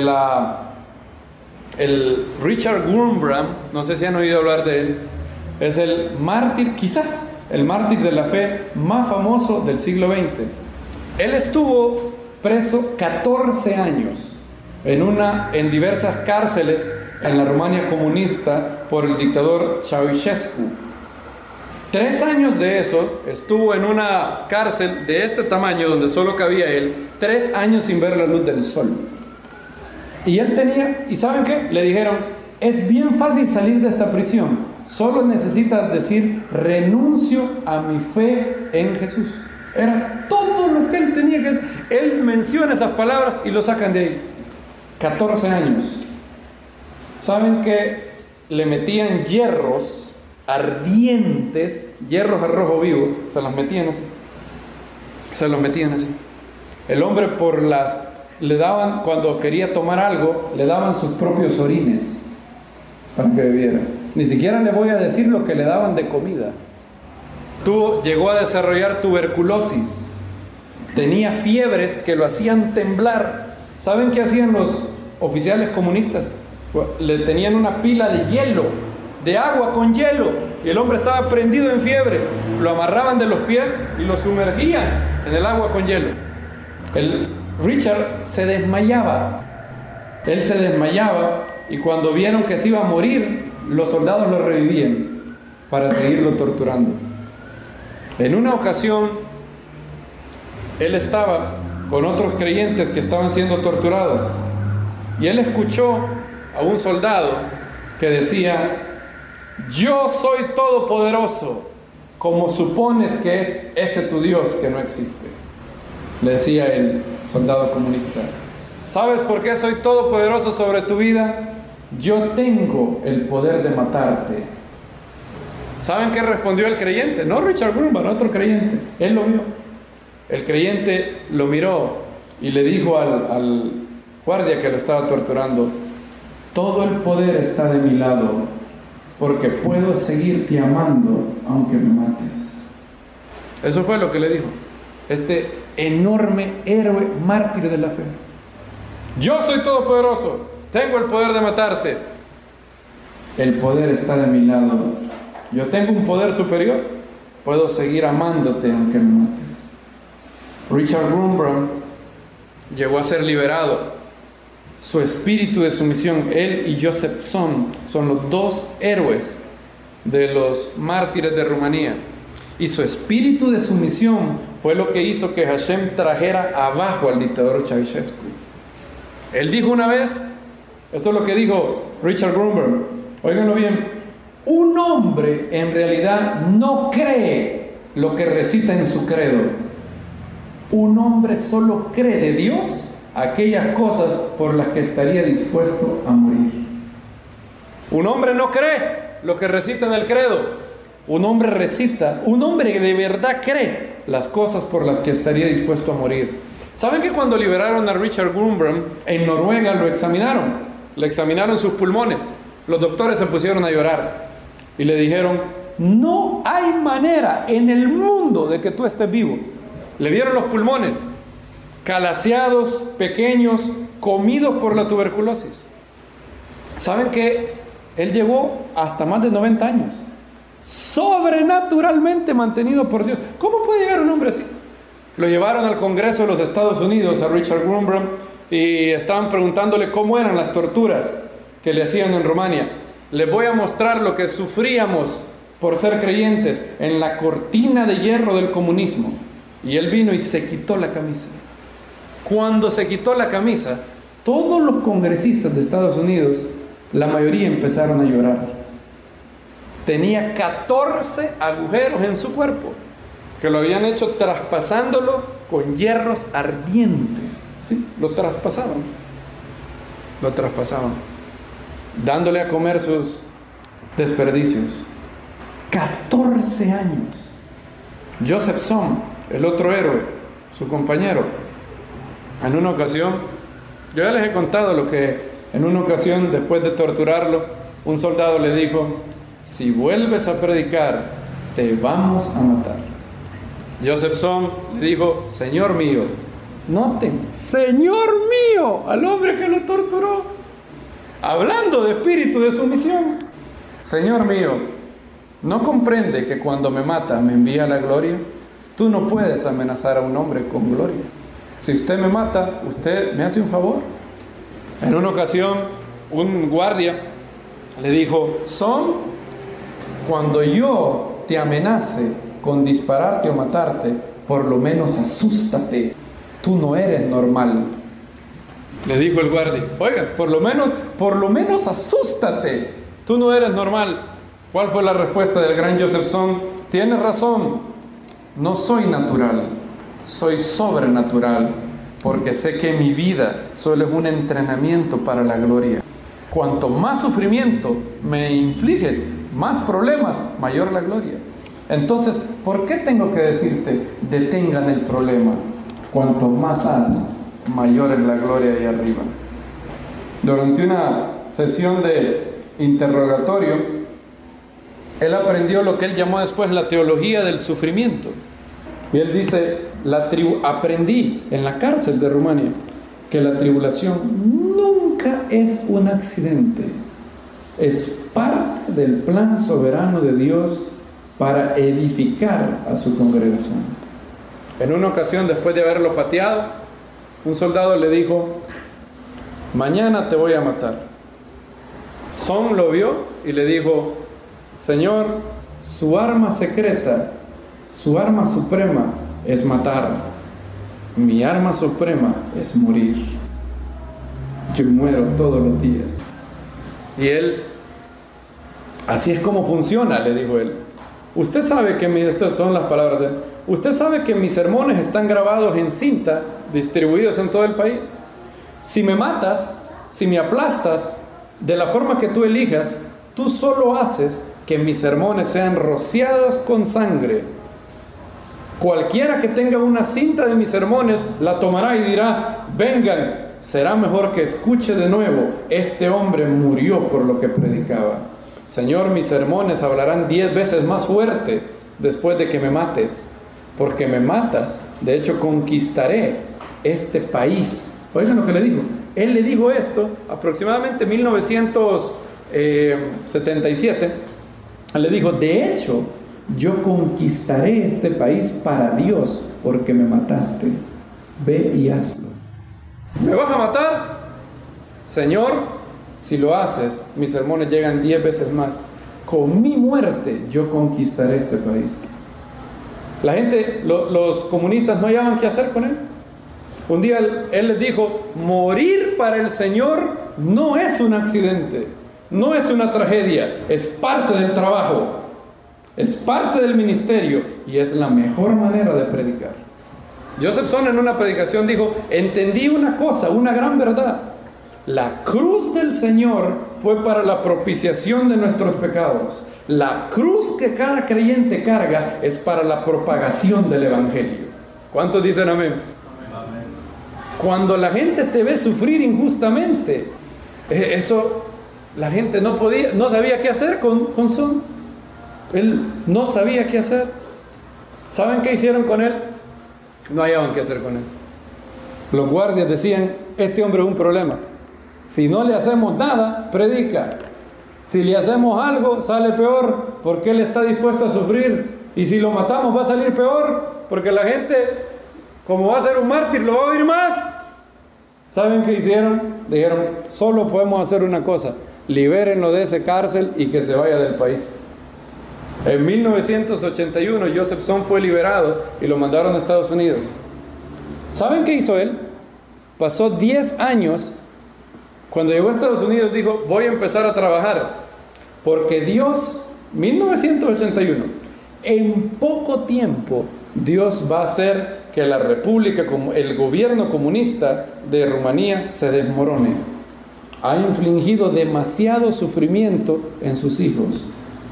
S1: el Richard Wurmbrand, no sé si han oído hablar de él. Es el mártir, quizás el mártir de la fe más famoso del siglo XX. Él estuvo preso 14 años en diversas cárceles en la Rumania comunista por el dictador Ceausescu. 3 años de eso estuvo en una cárcel de este tamaño donde solo cabía él, 3 años sin ver la luz del sol. Y él tenía, ¿y saben qué? Le dijeron, es bien fácil salir de esta prisión, solo necesitas decir renuncio a mi fe en Jesús. Era todo lo que él tenía que hacer. Él menciona esas palabras y lo sacan de ahí. 14 años. ¿Saben que le metían hierros ardientes, hierros a rojo vivo? Se los metían así. El hombre le daban, cuando quería tomar algo, le daban sus propios orines para que bebiera. Ni siquiera le voy a decir lo que le daban de comida. Llegó a desarrollar tuberculosis. Tenía fiebres que lo hacían temblar. ¿Saben qué hacían los oficiales comunistas? Le tenían una pila de hielo, de agua con hielo, y el hombre estaba prendido en fiebre. Lo amarraban de los pies y lo sumergían en el agua con hielo. El Richard se desmayaba. Él se desmayaba, y cuando vieron que se iba a morir, los soldados lo revivían para seguirlo torturando. En una ocasión, él estaba con otros creyentes que estaban siendo torturados, y él escuchó a un soldado que decía, yo soy todopoderoso, como supones que es ese tu Dios que no existe. Le decía el soldado comunista, ¿sabes por qué soy todopoderoso sobre tu vida? Yo tengo el poder de matarte. ¿Saben qué respondió el creyente? No Richard Wurmbrand, otro creyente. Él lo vio. El creyente lo miró y le dijo al guardia que lo estaba torturando, todo el poder está de mi lado, porque puedo seguirte amando aunque me mates. Eso fue lo que le dijo este enorme héroe mártir de la fe. Yo soy todopoderoso, tengo el poder de matarte. El poder está de mi lado. Yo tengo un poder superior, puedo seguir amándote aunque me mates. Richard Wurmbrand llegó a ser liberado su espíritu de sumisión. Él y Joseph son los dos héroes de los mártires de Rumanía. Y su espíritu de sumisión fue lo que hizo que Hashem trajera abajo al dictador Ceausescu. Él dijo una vez, esto es lo que dijo Richard Grunberg, óiganlo bien: un hombre en realidad no cree lo que recita en su credo. Un hombre solo cree de Dios aquellas cosas por las que estaría dispuesto a morir. Un hombre no cree lo que recita en el credo. Un hombre de verdad cree las cosas por las que estaría dispuesto a morir. ¿Saben que cuando liberaron a Richard Grunberg en Noruega lo examinaron? Le examinaron sus pulmones. Los doctores se pusieron a llorar y le dijeron: no hay manera en el mundo de que tú estés vivo. Le vieron los pulmones, calaseados, pequeños, comidos por la tuberculosis. ¿Saben que él llegó hasta más de 90 años? Sobrenaturalmente mantenido por Dios. ¿Cómo puede llegar un hombre así? Lo llevaron al Congreso de los Estados Unidos, a Richard Grunberg, y estaban preguntándole cómo eran las torturas que le hacían en Rumania. Les voy a mostrar lo que sufríamos por ser creyentes en la cortina de hierro del comunismo. Y él vino y se quitó la camisa. Cuando se quitó la camisa, todos los congresistas de Estados Unidos, la mayoría empezaron a llorar. Tenía 14 agujeros en su cuerpo, que lo habían hecho traspasándolo con hierros ardientes. ¿Sí? Lo traspasaban, dándole a comer sus desperdicios. 14 años. Joseph Son, el otro héroe, su compañero, en una ocasión, yo ya les he contado lo que en una ocasión, después de torturarlo, un soldado le dijo: si vuelves a predicar, te vamos a matar. Joseph Son le dijo: Señor mío. Noten, Señor mío, al hombre que lo torturó, hablando de espíritu de sumisión. Señor mío, ¿no comprende que cuando me mata me envía la gloria? Tú no puedes amenazar a un hombre con gloria. Si usted me mata, usted me hace un favor. En una ocasión, un guardia le dijo: Son, cuando yo te amenace con dispararte o matarte, por lo menos asústate. Tú no eres normal. Le dijo el guardia: oiga, por lo menos asústate. Tú no eres normal. ¿Cuál fue la respuesta del gran Joseph Son? Tienes razón. No soy natural, soy sobrenatural, porque sé que mi vida solo es un entrenamiento para la gloria. Cuanto más sufrimiento me infliges, más problemas, mayor la gloria. Entonces, ¿por qué tengo que decirte detengan el problema? Cuanto más alto, mayor es la gloria ahí arriba. Durante una sesión de interrogatorio, él aprendió lo que él llamó después la teología del sufrimiento. Y él dice: aprendí en la cárcel de Rumania que la tribulación nunca es un accidente, es parte del plan soberano de Dios para edificar a su congregación. En una ocasión, después de haberlo pateado, un soldado le dijo: mañana te voy a matar. Son lo vio y le dijo: Señor, su arma secreta, su arma suprema es matar. Mi arma suprema es morir. Yo muero todos los días. Y él: así es como funciona, le dijo él. Usted sabe que estas son las palabras de él. Usted sabe que mis sermones están grabados en cinta, distribuidos en todo el país. Si me matas, si me aplastas, de la forma que tú elijas, tú solo haces que mis sermones sean rociados con sangre. Cualquiera que tenga una cinta de mis sermones la tomará y dirá: vengan, será mejor que escuche de nuevo. Este hombre murió por lo que predicaba. Señor, mis sermones hablarán 10 veces más fuerte después de que me mates, porque me matas. De hecho, conquistaré este país. Oigan lo que le dijo. Él le dijo esto aproximadamente en 1977. Él le dijo: de hecho, yo conquistaré este país para Dios porque me mataste. Ve y hazlo. ¿Me vas a matar? Señor, si lo haces, mis sermones llegan 10 veces más. Con mi muerte yo conquistaré este país. La gente, los comunistas no hallaban qué hacer con él. Un día él les dijo, morir para el Señor no es un accidente, no es una tragedia, es parte del trabajo, es parte del ministerio y es la mejor manera de predicar. Josephson en una predicación dijo, entendí una cosa, una gran verdad. La cruz del Señor fue para la propiciación de nuestros pecados. La cruz que cada creyente carga es para la propagación del Evangelio. ¿Cuántos dicen amén? Amén. Cuando la gente te ve sufrir injustamente, eso la gente no sabía qué hacer con Son. Él no sabía qué hacer. ¿Saben qué hicieron con él? No hallaban qué hacer con él. Los guardias decían, este hombre es un problema. Si no le hacemos nada, predica. Si le hacemos algo, sale peor, porque él está dispuesto a sufrir. Y si lo matamos, va a salir peor, porque la gente, como va a ser un mártir, lo va a oír más. ¿Saben qué hicieron? Dijeron, solo podemos hacer una cosa, libérenlo de esa cárcel y que se vaya del país. En 1981, Josephson fue liberado y lo mandaron a Estados Unidos. ¿Saben qué hizo él? Pasó 10 años. Cuando llegó a Estados Unidos dijo, voy a empezar a trabajar, porque Dios, 1981, en poco tiempo, Dios va a hacer que la república, como el gobierno comunista de Rumanía, se desmorone. Ha infligido demasiado sufrimiento en sus hijos,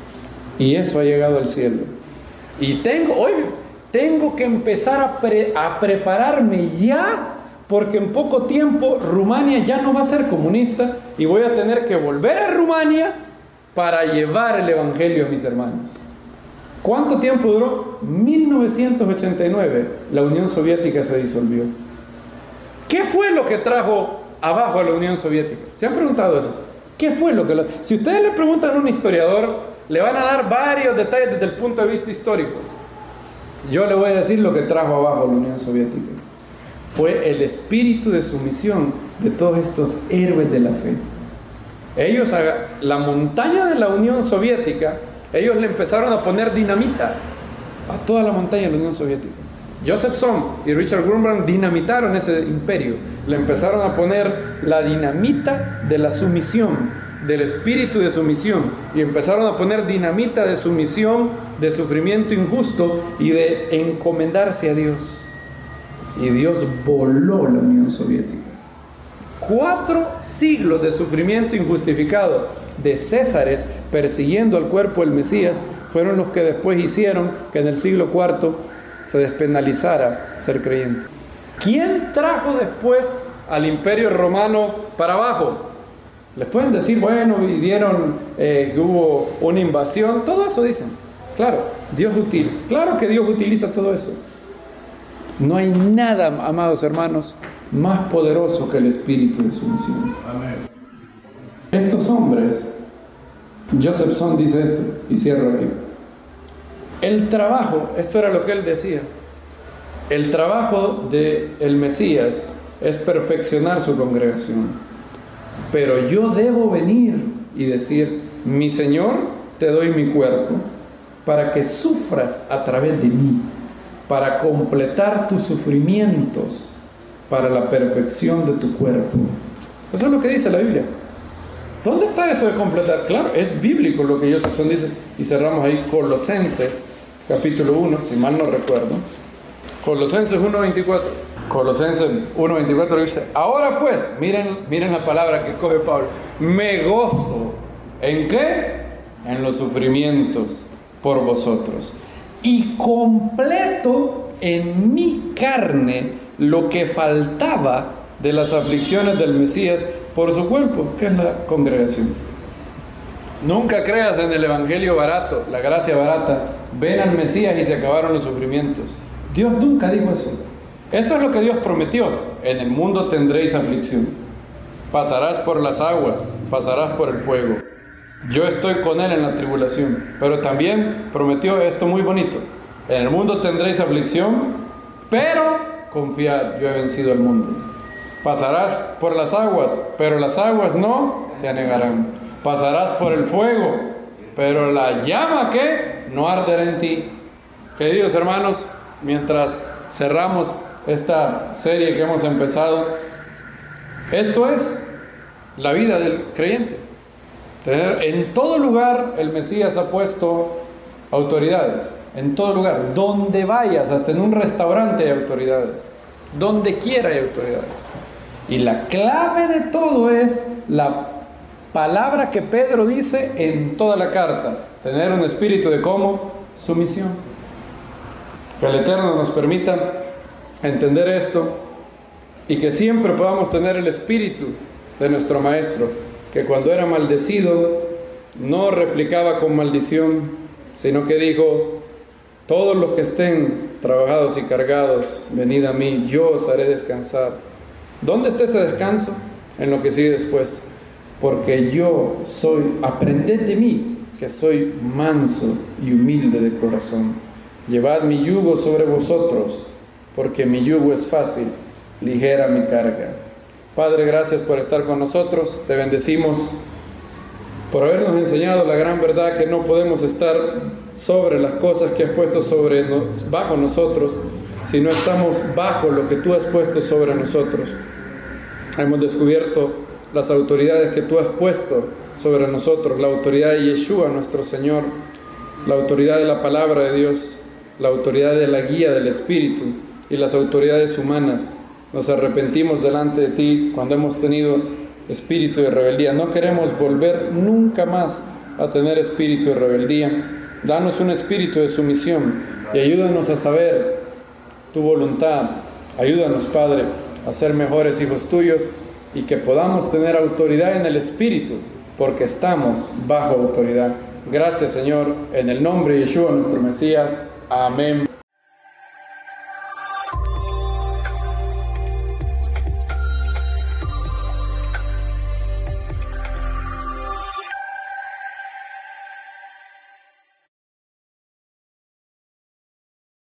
S1: y eso ha llegado al cielo. Y tengo que empezar a prepararme ya, porque en poco tiempo Rumania ya no va a ser comunista y voy a tener que volver a Rumania para llevar el Evangelio a mis hermanos. ¿Cuánto tiempo duró? 1989, la Unión Soviética se disolvió. ¿Qué fue lo que trajo abajo a la Unión Soviética? ¿Se han preguntado eso? ¿Qué fue lo que Si ustedes le preguntan a un historiador, le van a dar varios detalles desde el punto de vista histórico. Yo le voy a decir lo que trajo abajo a la Unión Soviética. Fue el espíritu de sumisión de todos estos héroes de la fe. Ellos, a la montaña de la Unión Soviética, ellos le empezaron a poner dinamita a toda la montaña de la Unión Soviética. Josephson y Richard Wurmbrand dinamitaron ese imperio. Le empezaron a poner la dinamita de la sumisión, del espíritu de sumisión, y empezaron a poner dinamita de sumisión, de sufrimiento injusto y de encomendarse a Dios. Y Dios voló la Unión Soviética. 4 siglos de sufrimiento injustificado de césares persiguiendo al cuerpo del Mesías fueron los que después hicieron que en el siglo IV se despenalizara ser creyente. ¿Quién trajo después al Imperio Romano para abajo? Les pueden decir, bueno, vieron que hubo una invasión, todo eso dicen. Claro, claro que Dios utiliza todo eso. No hay nada, amados hermanos, más poderoso que el espíritu de sumisión. Amén. Estos hombres, Josephson dice esto, y cierro aquí. El trabajo, esto era lo que él decía, el trabajo del Mesías es perfeccionar su congregación. Pero yo debo venir y decir, mi Señor, te doy mi cuerpo para que sufras a través de mí, para completar tus sufrimientos, para la perfección de tu cuerpo. Eso es lo que dice la Biblia. ¿Dónde está eso de completar? Claro, es bíblico lo que Josephson dice. Y cerramos ahí Colosenses, capítulo 1, si mal no recuerdo. Colosenses 1:24. Colosenses 1:24 dice, ahora pues, miren la palabra que escoge Pablo, me gozo. ¿En qué? En los sufrimientos por vosotros. Y completo en mi carne lo que faltaba de las aflicciones del Mesías por su cuerpo, que es la congregación. Nunca creas en el evangelio barato, la gracia barata. Ven al Mesías y se acabaron los sufrimientos. Dios nunca dijo eso. Esto es lo que Dios prometió. En el mundo tendréis aflicción. Pasarás por las aguas, pasarás por el fuego. Yo estoy con él en la tribulación. Pero también prometió esto muy bonito. En el mundo tendréis aflicción, pero confiad, yo he vencido al mundo. Pasarás por las aguas, pero las aguas no te anegarán. Pasarás por el fuego, pero la llama que no arderá en ti. Queridos hermanos, mientras cerramos esta serie que hemos empezado, esto es la vida del creyente. En todo lugar el Mesías ha puesto autoridades. En todo lugar, donde vayas, hasta en un restaurante hay autoridades. Donde quiera hay autoridades. Y la clave de todo es la palabra que Pedro dice en toda la carta: tener un espíritu de ¿cómo? Sumisión. Que el Eterno nos permita entender esto y que siempre podamos tener el espíritu de nuestro Maestro, que cuando era maldecido no replicaba con maldición, sino que dijo: todos los que estén trabajados y cargados, venid a mí, yo os haré descansar. ¿Dónde está ese descanso? En lo que sigue después. Porque yo aprended de mí, que soy manso y humilde de corazón. Llevad mi yugo sobre vosotros, porque mi yugo es fácil, ligera mi carga. Padre, gracias por estar con nosotros. Te bendecimos por habernos enseñado la gran verdad que no podemos estar sobre las cosas que has puesto bajo nosotros, sino estamos bajo lo que tú has puesto sobre nosotros. Hemos descubierto las autoridades que tú has puesto sobre nosotros: la autoridad de Yeshua, nuestro Señor, la autoridad de la palabra de Dios, la autoridad de la guía del Espíritu y las autoridades humanas. Nos arrepentimos delante de ti cuando hemos tenido espíritu de rebeldía. No queremos volver nunca más a tener espíritu de rebeldía. Danos un espíritu de sumisión y ayúdanos a saber tu voluntad. Ayúdanos, Padre, a ser mejores hijos tuyos y que podamos tener autoridad en el espíritu, porque estamos bajo autoridad. Gracias, Señor, en el nombre de Yeshua, nuestro Mesías. Amén.